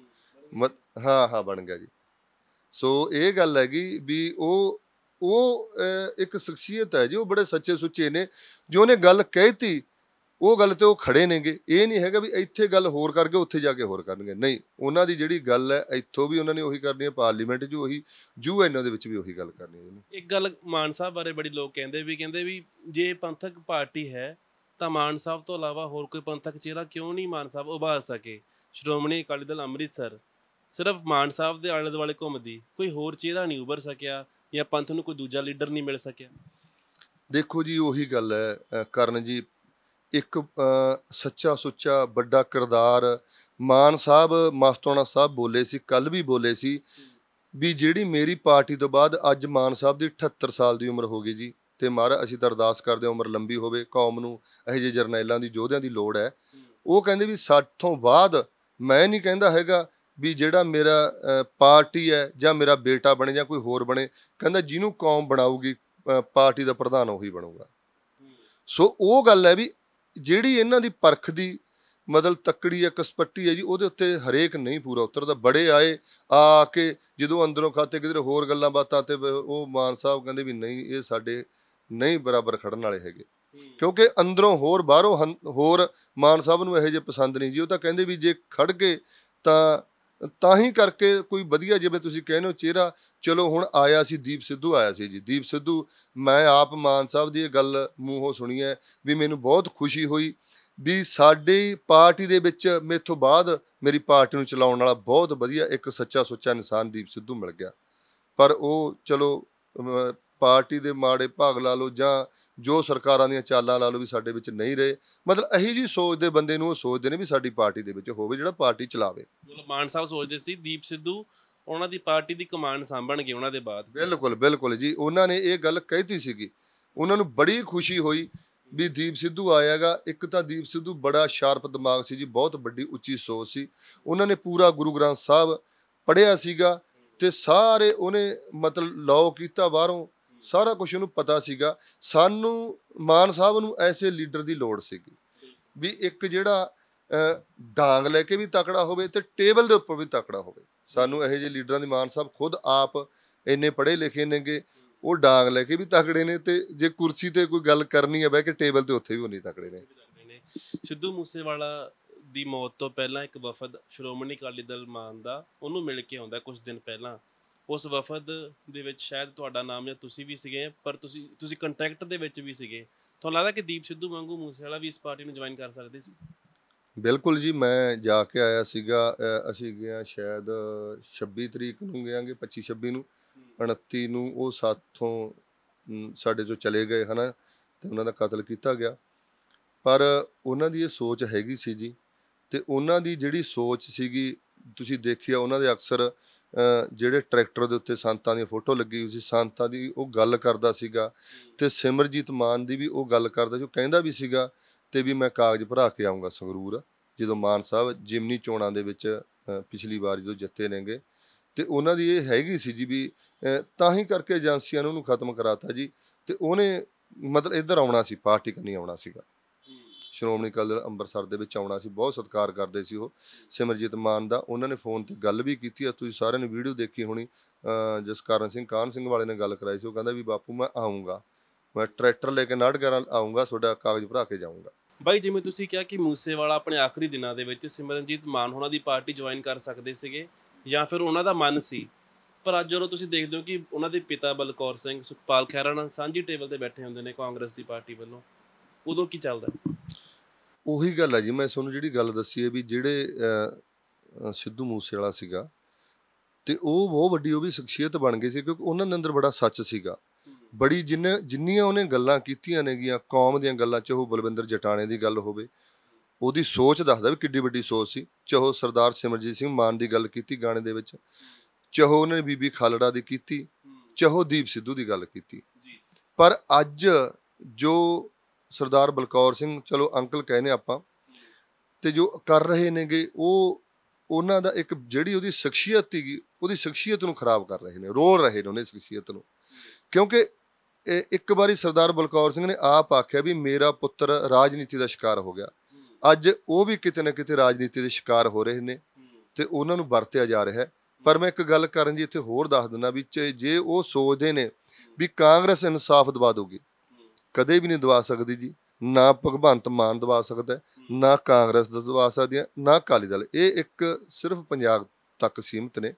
ਮ ਹਾਂ ਹਾਂ ਬਣ ਗਿਆ ਜੀ। ਸੋ ਇਹ ਗੱਲ ਹੈਗੀ ਵੀ ਉਹ ਉਹ ਇੱਕ ਸ਼ਖਸੀਅਤ ਹੈ ਜੀ, ਉਹ ਬੜੇ ਸੱਚੇ ਸੁੱਚੇ ਨੇ। ਜੋ ਉਹਨੇ ਗੱਲ ਕਹਿਤੀ ਉਹ ਗੱਲ ਤੇ ਉਹ ਖੜੇ ਨੇਗੇ। ਇਹ ਨਹੀਂ ਹੈਗਾ ਵੀ ਇੱਥੇ ਗੱਲ ਹੋਰ ਕਰਕੇ ਉੱਥੇ ਜਾ ਕੇ ਹੋਰ ਕਰਨਗੇ, ਨਹੀਂ। ਉਹਨਾਂ ਦੀ ਜਿਹੜੀ ਗੱਲ ਹੈ ਇੱਥੋਂ ਵੀ ਉਹਨਾਂ ਨੇ ਉਹੀ ਕਰਨੀ ਹੈ, ਪਾਰਲੀਮੈਂਟ 'ਚ ਉਹੀ, ਜੂ ਇਹਨਾਂ ਦੇ ਵਿੱਚ ਵੀ ਉਹੀ ਗੱਲ ਕਰਨੀ ਹੈ। ਇੱਕ ਗੱਲ ਮਾਨ ਸਾਹਿਬ ਬਾਰੇ ਬੜੀ ਲੋਕ ਕਹਿੰਦੇ ਵੀ ਕਹਿੰਦੇ ਵੀ ਜੇ ਪੰਥਕ ਪਾਰਟੀ ਹੈ ਤਾਂ ਮਾਨ ਸਾਹਿਬ ਤੋਂ ਇਲਾਵਾ ਹੋਰ ਕੋਈ ਪੰਥਕ ਚਿਹਰਾ ਕਿਉਂ ਨਹੀਂ ਮਾਨ ਸਾਹਿਬ ਉਭਾਰ ਸਕੇ? ਸ਼੍ਰੋਮਣੀ ਅਕਾਲੀ ਦਲ ਅੰਮ੍ਰਿਤਸਰ ਸਿਰਫ ਮਾਨ ਸਾਹਿਬ ਦੇ ਆਲੇ ਦੁਆਲੇ ਘੁੰਮਦੀ, ਕੋਈ ਹੋਰ ਚਿਹਰਾ ਨਹੀਂ ਉਭਰ ਸਕਿਆ ਜਾਂ ਪੰਥ ਨੂੰ ਕੋਈ ਦੂਜਾ ਲੀਡਰ ਨਹੀਂ ਮਿਲ ਸਕਿਆ? ਦੇਖੋ ਜੀ ਉਹੀ ਗੱਲ ਹੈ ਕਰਨ ਜੀ, ਇੱਕ ਸੱਚਾ ਸੁੱਚਾ ਵੱਡਾ ਕਿਰਦਾਰ ਮਾਨ ਸਾਹਿਬ ਮਸਤਾਨਾ ਸਾਹਿਬ ਬੋਲੇ ਸੀ, ਕੱਲ੍ਹ ਵੀ ਬੋਲੇ ਸੀ ਵੀ ਜਿਹੜੀ ਮੇਰੀ ਪਾਰਟੀ ਤੋਂ ਬਾਅਦ ਅੱਜ ਮਾਨ ਸਾਹਿਬ ਦੀ ਅਠੱਤਰ ਸਾਲ ਦੀ ਉਮਰ ਹੋ ਗਈ ਜੀ, ਤੇ ਮਹਾਰਾਜ ਅਸੀਂ ਤਾਂ ਅਰਦਾਸ ਕਰਦੇ ਹਾਂ ਉਮਰ ਲੰਬੀ ਹੋਵੇ, ਕੌਮ ਨੂੰ ਇਹੋ ਜਿਹੇ ਜਰਨੈਲਾਂ ਦੀ ਯੋਧਿਆਂ ਦੀ ਲੋੜ ਹੈ। ਉਹ ਕਹਿੰਦੇ ਵੀ ਸਾਥੋਂ ਬਾਅਦ ਮੈਂ ਨਹੀਂ ਕਹਿੰਦਾ ਹੈਗਾ ਵੀ ਜਿਹੜਾ ਮੇਰਾ ਪਾਰਟੀ ਹੈ ਜਾਂ ਮੇਰਾ ਬੇਟਾ ਬਣੇ ਜਾਂ ਕੋਈ ਹੋਰ ਬਣੇ, ਕਹਿੰਦਾ ਜਿਹਨੂੰ ਕੌਮ ਬਣਾਊਗੀ ਪਾਰਟੀ ਦਾ ਪ੍ਰਧਾਨ ਉਹੀ ਬਣੂਗਾ। ਸੋ ਉਹ ਗੱਲ ਹੈ ਵੀ ਜਿਹੜੀ ਇਹਨਾਂ ਦੀ ਪਰਖ ਦੀ ਮਤਲਬ ਤੱਕੜੀ ਹੈ, ਕਸਪੱਟੀ ਹੈ ਜੀ, ਉਹਦੇ ਉੱਤੇ ਹਰੇਕ ਨਹੀਂ ਪੂਰਾ ਉਤਰਦਾ। ਬੜੇ ਆਏ ਆ ਕੇ ਜਦੋਂ ਅੰਦਰੋਂ ਖਾਤੇ ਕਿਧਰ ਹੋਰ ਗੱਲਾਂ ਬਾਤਾਂ ਤੇ ਉਹ ਮਾਨ ਸਾਹਿਬ ਕਹਿੰਦੇ ਵੀ ਨਹੀਂ ਇਹ ਸਾਡੇ ਨਹੀਂ ਬਰਾਬਰ ਖੜਨ ਵਾਲੇ ਹੈਗੇ, ਕਿਉਂਕਿ ਅੰਦਰੋਂ ਹੋਰ ਬਾਹਰੋਂ ਹੋਰ ਮਾਨ ਸਾਹਿਬ ਨੂੰ ਇਹੋ ਜਿਹੇ ਪਸੰਦ ਨਹੀਂ ਜੀ। ਉਹ ਤਾਂ ਕਹਿੰਦੇ ਵੀ ਜੇ ਖੜ ਕੇ ਤਾਂ ਤਾਂ ਹੀ ਕਰਕੇ ਕੋਈ ਵਧੀਆ, ਜਿਵੇਂ ਤੁਸੀਂ ਕਹਿੰਦੇ ਹੋ ਚਿਹਰਾ। ਚਲੋ ਹੁਣ ਆਇਆ ਸੀ ਦੀਪ ਸਿੱਧੂ ਆਇਆ ਸੀ ਜੀ, ਦੀਪ ਸਿੱਧੂ ਮੈਂ ਆਪ ਮਾਨ ਸਾਹਿਬ ਦੀ ਇਹ ਗੱਲ ਮੂੰਹੋਂ ਸੁਣੀ ਹੈ ਵੀ ਮੈਨੂੰ ਬਹੁਤ ਖੁਸ਼ੀ ਹੋਈ ਵੀ ਸਾਡੀ ਪਾਰਟੀ ਦੇ ਵਿੱਚ ਮੇਥੋਂ ਬਾਅਦ ਮੇਰੀ ਪਾਰਟੀ ਨੂੰ ਚਲਾਉਣ ਵਾਲਾ ਬਹੁਤ ਵਧੀਆ ਇੱਕ ਸੱਚਾ ਸੁੱਚਾ ਇਨਸਾਨ ਦੀਪ ਸਿੱਧੂ ਮਿਲ ਗਿਆ। ਪਰ ਉਹ ਚਲੋ ਅਮ, ਪਾਰਟੀ ਦੇ ਮਾੜੇ ਭਾਗ ਲਾ ਲਓ ਜਾਂ ਜੋ ਸਰਕਾਰਾਂ ਦੀਆਂ ਚਾਲਾਂ ਲਾ ਲਓ ਵੀ ਸਾਡੇ ਵਿੱਚ ਨਹੀਂ ਰਹੇ। ਮਤਲਬ ਇਹੀ ਜੀ ਸੋਚ ਦੇ ਬੰਦੇ ਨੂੰ ਉਹ ਸੋਚਦੇ ਨੇ ਵੀ ਸਾਡੀ ਪਾਰਟੀ ਦੇ ਵਿੱਚ ਹੋਵੇ ਜਿਹੜਾ ਪਾਰਟੀ ਚਲਾਵੇ। ਮਤਲਬ ਮਾਨ ਸਾਹਿਬ ਸੋਚਦੇ ਸੀ ਦੀਪ ਸਿੱਧੂ ਉਹਨਾਂ ਦੀ ਪਾਰਟੀ ਦੀ ਕਮਾਂਡ ਸਾਂਭਣਗੇ ਉਹਨਾਂ ਦੇ ਬਾਅਦ। ਬਿਲਕੁਲ ਬਿਲਕੁਲ ਜੀ, ਉਹਨਾਂ ਨੇ ਇਹ ਗੱਲ ਕਹਿਤੀ ਸੀਗੀ। ਉਹਨਾਂ ਨੂੰ ਬੜੀ ਖੁਸ਼ੀ ਹੋਈ ਵੀ ਦੀਪ ਸਿੱਧੂ ਆਏਗਾ। ਇੱਕ ਤਾਂ ਦੀਪ ਸਿੱਧੂ ਬੜਾ ਸ਼ਾਰਪ ਦਿਮਾਗ ਸੀ ਜੀ, ਬਹੁਤ ਵੱਡੀ ਉੱਚੀ ਸੋਚ ਸੀ। ਉਹਨਾਂ ਨੇ ਪੂਰਾ ਗੁਰੂ ਗ੍ਰੰਥ ਸਾਹਿਬ ਪੜ੍ਹਿਆ ਸੀਗਾ ਤੇ ਸਾਰੇ ਉਹਨੇ ਮਤਲਬ ਲੌ ਕੀਤਾ ਬਾਹਰੋਂ, ਸਾਰਾ ਕੁਝ ਉਹਨੂੰ ਪਤਾ ਸੀਗਾ। ਸਾਨੂੰ ਮਾਨ ਸਾਹਿਬ ਨੂੰ ਐਸੇ ਲੀਡਰ ਦੀ ਲੋੜ ਸੀਗੀ ਵੀ ਇੱਕ ਜਿਹੜਾ ਅਹ, ਡਾਂਗ ਲੈ ਕੇ ਵੀ ਤਕੜਾ ਹੋਵੇ ਤੇ ਟੇਬਲ ਦੇ ਉੱਪਰ ਵੀ ਤਕੜਾ ਹੋਵੇ। ਸਾਨੂੰ ਇਹੋ ਜਿਹੇ ਲੀਡਰਾਂ ਦੀ ਮਾਨ ਸਾਹਿਬ ਖੁਦ ਆਪ ਇੰਨੇ ਪੜ੍ਹੇ ਲਿਖੇ ਨੇਗੇ, ਉਹ ਡਾਂਗ ਲੈ ਕੇ ਵੀ ਤਕੜੇ ਨੇ ਤੇ ਜੇ ਕੁਰਸੀ ਤੇ ਕੋਈ ਗੱਲ ਕਰਨੀ ਹੈ ਬਹਿ ਕੇ ਟੇਬਲ ਤੇ ਉੱਥੇ ਵੀ ਉਨੇ ਤਕੜੇ ਨੇ। ਸਿੱਧੂ ਮੂਸੇਵਾਲਾ ਦੀ ਮੌਤ ਤੋਂ ਪਹਿਲਾਂ ਇੱਕ ਵਫਦ ਸ਼੍ਰੋਮਣੀ ਅਕਾਲੀ ਦਲ ਮਾਨ ਦਾ ਉਹਨੂੰ ਮਿਲ ਕੇ ਆਉਂਦਾ ਕੁਝ ਦਿਨ ਪਹਿਲਾਂ। ਉਸ ਵਫਦ ਦੇ ਵਿੱਚ ਸ਼ਾਇਦ ਤੁਹਾਡਾ ਨਾਮ ਜਾਂ ਤੁਸੀਂ ਵੀ ਸੀਗੇ, ਪਰ ਤੁਸੀਂ ਤੁਸੀਂ ਕੰਟੈਕਟ ਦੇ ਵਿੱਚ ਵੀ ਸੀਗੇ। ਤੁਹਾਨੂੰ ਲੱਗਦਾ ਕਿ ਦੀਪ ਸਿੱਧੂ ਵਾਂਗੂ ਮੂਸੇਵਾਲਾ ਵੀ ਇਸ ਪਾਰਟੀ ਨੂੰ ਜੁਆਇਨ ਕਰ ਸਕਦੇ ਸੀ? ਬਿਲਕੁਲ ਜੀ, ਮੈਂ ਜਾ ਕੇ ਆਇਆ ਸੀਗਾ। ਅਹ, ਅਸੀਂ ਗਿਆ ਸ਼ਾਇਦ ਛੱਬੀ ਤਰੀਕ ਨੂੰ ਗਿਆਂਗੇ, ਪੱਚੀ ਛੱਬੀ ਨੂੰ। ਉਨੱਤੀ ਨੂੰ ਉਹ ਸਾਥੋਂ ਅਮ, ਸਾਡੇ ਤੋਂ ਚਲੇ ਗਏ ਹੈ ਨਾ, ਤੇ ਉਹਨਾਂ ਦਾ ਕਤਲ ਕੀਤਾ ਗਿਆ। ਪਰ ਉਹਨਾਂ ਦੀ ਇਹ ਸੋਚ ਹੈਗੀ ਸੀ ਜੀ, ਤੇ ਉਹਨਾਂ ਦੀ ਜਿਹੜੀ ਸੋਚ ਸੀਗੀ ਤੁਸੀਂ ਦੇਖਿਆ ਉਹਨਾਂ ਦੇ ਅਕਸਰ ਅਹ, ਜਿਹੜੇ ਟਰੈਕਟਰ ਦੇ ਉੱਤੇ ਸੰਤਾਂ ਦੀ ਫੋਟੋ ਲੱਗੀ ਹੋਈ ਸੀ, ਸੰਤਾਂ ਦੀ ਉਹ ਗੱਲ ਕਰਦਾ ਸੀਗਾ। ਤੇ ਸਿਮਰਜੀਤ ਮਾਨ ਦੀ ਵੀ ਉਹ ਗੱਲ ਕਰਦਾ ਸੀ। ਉਹ ਕਹਿੰਦਾ ਵੀ ਸੀਗਾ ਤੇ ਵੀ ਮੈਂ ਕਾਗਜ਼ ਭਰਾ ਕੇ ਆਊਂਗਾ ਸੰਗਰੂਰ, ਜਦੋਂ ਮਾਨ ਸਾਹਿਬ ਜਿਮਨੀ ਚੋਣਾਂ ਦੇ ਵਿੱਚ ਅਹ, ਪਿਛਲੀ ਵਾਰ ਜਦੋਂ ਜਿੱਤੇ ਨੇਗੇ। ਤੇ ਉਹਨਾਂ ਦੀ ਇਹ ਹੈਗੀ ਸੀ ਜੀ ਵੀ ਅਹ, ਤਾਂ ਹੀ ਕਰਕੇ ਏਜੰਸੀਆਂ ਨੇ ਉਹਨੂੰ ਖਤਮ ਕਰਾਤਾ ਜੀ। ਤੇ ਉਹਨੇ ਮਤਲਬ ਇੱਧਰ ਆਉਣਾ ਸੀ, ਪਾਰਟੀ ਕਰਨੀ ਆਉਣਾ ਸੀਗਾ, ਸ਼੍ਰੋਮਣੀ ਅਕਾਲੀ ਦਲ ਅੰਮ੍ਰਿਤਸਰ ਦੇ ਵਿੱਚ ਆਉਣਾ ਸੀ। ਬਹੁਤ ਸਤਿਕਾਰ ਕਰਦੇ ਸੀ ਉਹ ਸਿਮਰਜੀਤ ਮਾਨ ਦਾ। ਉਹਨਾਂ ਨੇ ਫੋਨ ਤੇ ਗੱਲ ਵੀ ਕੀਤੀ ਆ, ਤੁਸੀਂ ਸਾਰਿਆਂ ਨੇ ਵੀਡੀਓ ਦੇਖੀ ਹੋਣੀ। ਅਹ, ਜਸਕਰਨ ਸਿੰਘ ਕਾਹਨ ਸਿੰਘ ਵਾਲੇ ਨੇ ਗੱਲ ਕਰਾਈ ਸੀ। ਉਹ ਕਹਿੰਦਾ ਵੀ ਬਾਪੂ ਮੈਂ ਆਊਂਗਾ, ਮੈਂ ਟਰੈਕਟਰ ਲੈ ਕੇ ਨਾਟਕਰਾਂ ਆਊਂਗਾ, ਤੁਹਾਡਾ ਕਾਗਜ਼ ਭਰਾ ਕੇ ਜਾਊਂਗਾ। ਬਾਈ ਜਿਵੇਂ ਤੁਸੀਂ ਕਿਹਾ ਕਿ ਮੂਸੇਵਾਲਾ ਆਪਣੇ ਆਖਰੀ ਦਿਨਾਂ ਦੇ ਵਿੱਚ ਸਿਮਰਨਜੀਤ ਮਾਨ ਹੋਣਾ ਦੀ ਪਾਰਟੀ ਜੁਆਇਨ ਕਰ ਸਕਦੇ ਸੀਗੇ ਜਾਂ ਫਿਰ ਉਹਨਾਂ ਦਾ ਮਨ ਸੀ, ਪਰ ਅੱਜ ਜਦੋਂ ਤੁਸੀਂ ਦੇਖਦੇ ਹੋ ਕਿ ਉਹਨਾਂ ਦੇ ਪਿਤਾ ਬਲਕੌਰ ਸਿੰਘ ਸੁਖਪਾਲ ਖਹਿਰਾ ਨਾਲ ਸਾਂਝੀ ਟੇਬਲ ਤੇ ਬੈਠੇ ਹੁੰਦੇ ਨੇ ਕਾਂਗਰਸ ਦੀ ਪਾਰਟੀ ਵੱਲੋਂ, ਉਦੋਂ ਕੀ ਚੱਲਦਾ? ਉਹੀ ਗੱਲ ਹੈ ਜੀ, ਮੈਂ ਤੁਹਾਨੂੰ ਜਿਹੜੀ ਗੱਲ ਦੱਸੀ ਹੈ ਵੀ ਜਿਹੜੇ ਅਹ, ਸਿੱਧੂ ਮੂਸੇਵਾਲਾ ਸੀਗਾ ਤੇ ਉਹ ਬਹੁਤ ਵੱਡੀ ਉਹ ਵੀ ਸ਼ਖਸੀਅਤ ਬਣ ਗਈ ਸੀ, ਕਿਉਂਕਿ ਉਹਨਾਂ ਦੇ ਅੰਦਰ ਬੜਾ ਸੱਚ ਸੀਗਾ। ਬੜੀ ਜਿੰਨੇ ਜਿੰਨੀਆਂ ਉਹਨੇ ਗੱਲਾਂ ਕੀਤੀਆਂ ਨੇਗੀਆਂ ਕੌਮ ਦੀਆਂ ਗੱਲਾਂ, ਚਾਹੇ ਉਹ ਬਲਵਿੰਦਰ ਜਟਾਣੇ ਦੀ ਗੱਲ ਹੋਵੇ, ਉਹਦੀ ਸੋਚ ਦੱਸਦਾ ਵੀ ਕਿੱਡੀ ਵੱਡੀ ਸੋਚ ਸੀ। ਚਾਹੇ ਸਰਦਾਰ ਸਿਮਰਜੀਤ ਸਿੰਘ ਮਾਨ ਦੀ ਗੱਲ ਕੀਤੀ ਗਾਣੇ ਦੇ ਵਿੱਚ, ਚਾਹੇ ਉਹਨੇ ਬੀਬੀ ਖਾਲੜਾ ਦੀ ਕੀਤੀ, ਚਾਹੇ ਦੀਪ ਸਿੱਧੂ ਦੀ ਗੱਲ ਕੀਤੀ। ਪਰ ਅੱਜ ਜੋ ਸਰਦਾਰ ਬਲਕੌਰ ਸਿੰਘ, ਚਲੋ ਅੰਕਲ ਕਹਿੰਦੇ ਆਪਾਂ, ਤੇ ਜੋ ਕਰ ਰਹੇ ਨੇਗੇ ਉਹ ਉਹਨਾਂ ਦਾ ਇੱਕ ਜਿਹੜੀ ਉਹਦੀ ਸ਼ਖਸੀਅਤ ਸੀਗੀ, ਉਹਦੀ ਸ਼ਖਸੀਅਤ ਨੂੰ ਖਰਾਬ ਕਰ ਰਹੇ ਨੇ, ਰੋਲ ਰਹੇ ਨੇ ਉਹਨੇ ਸ਼ਖਸੀਅਤ ਨੂੰ। ਕਿਉਂਕਿ ਇੱਕ ਵਾਰੀ ਸਰਦਾਰ ਬਲਕੌਰ ਸਿੰਘ ਨੇ ਆਪ ਆਖਿਆ ਵੀ ਮੇਰਾ ਪੁੱਤਰ ਰਾਜਨੀਤੀ ਦਾ ਸ਼ਿਕਾਰ ਹੋ ਗਿਆ। ਅੱਜ ਉਹ ਵੀ ਕਿਤੇ ਨਾ ਕਿਤੇ ਰਾਜਨੀਤੀ ਦੇ ਸ਼ਿਕਾਰ ਹੋ ਰਹੇ ਨੇ ਤੇ ਉਹਨਾਂ ਨੂੰ ਵਰਤਿਆ ਜਾ ਰਿਹਾ ਹੈ। ਪਰ ਮੈਂ ਇੱਕ ਗੱਲ ਕਰਨ ਜੀ ਇੱਥੇ ਹੋਰ ਦੱਸ ਦਿੰਦਾ ਵੀ ਜੇ ਉਹ ਸੋਚਦੇ ਨੇ ਵੀ ਕਾਂਗਰਸ ਇਨਸਾਫ ਦਵਾ ਦਊਗੀ, ਕਦੇ ਵੀ ਨਹੀਂ ਦਵਾ ਸਕਦੀ ਜੀ। ਨਾ ਭਗਵੰਤ ਮਾਨ ਦਵਾ ਸਕਦਾ, ਨਾ ਕਾਂਗਰਸ ਦਵਾ ਸਕਦੀ ਹੈ, ਨਾ ਅਕਾਲੀ ਦਲ। ਇਹ ਇੱਕ ਸਿਰਫ ਪੰਜਾਬ ਤੱਕ ਸੀਮਿਤ ਨੇ।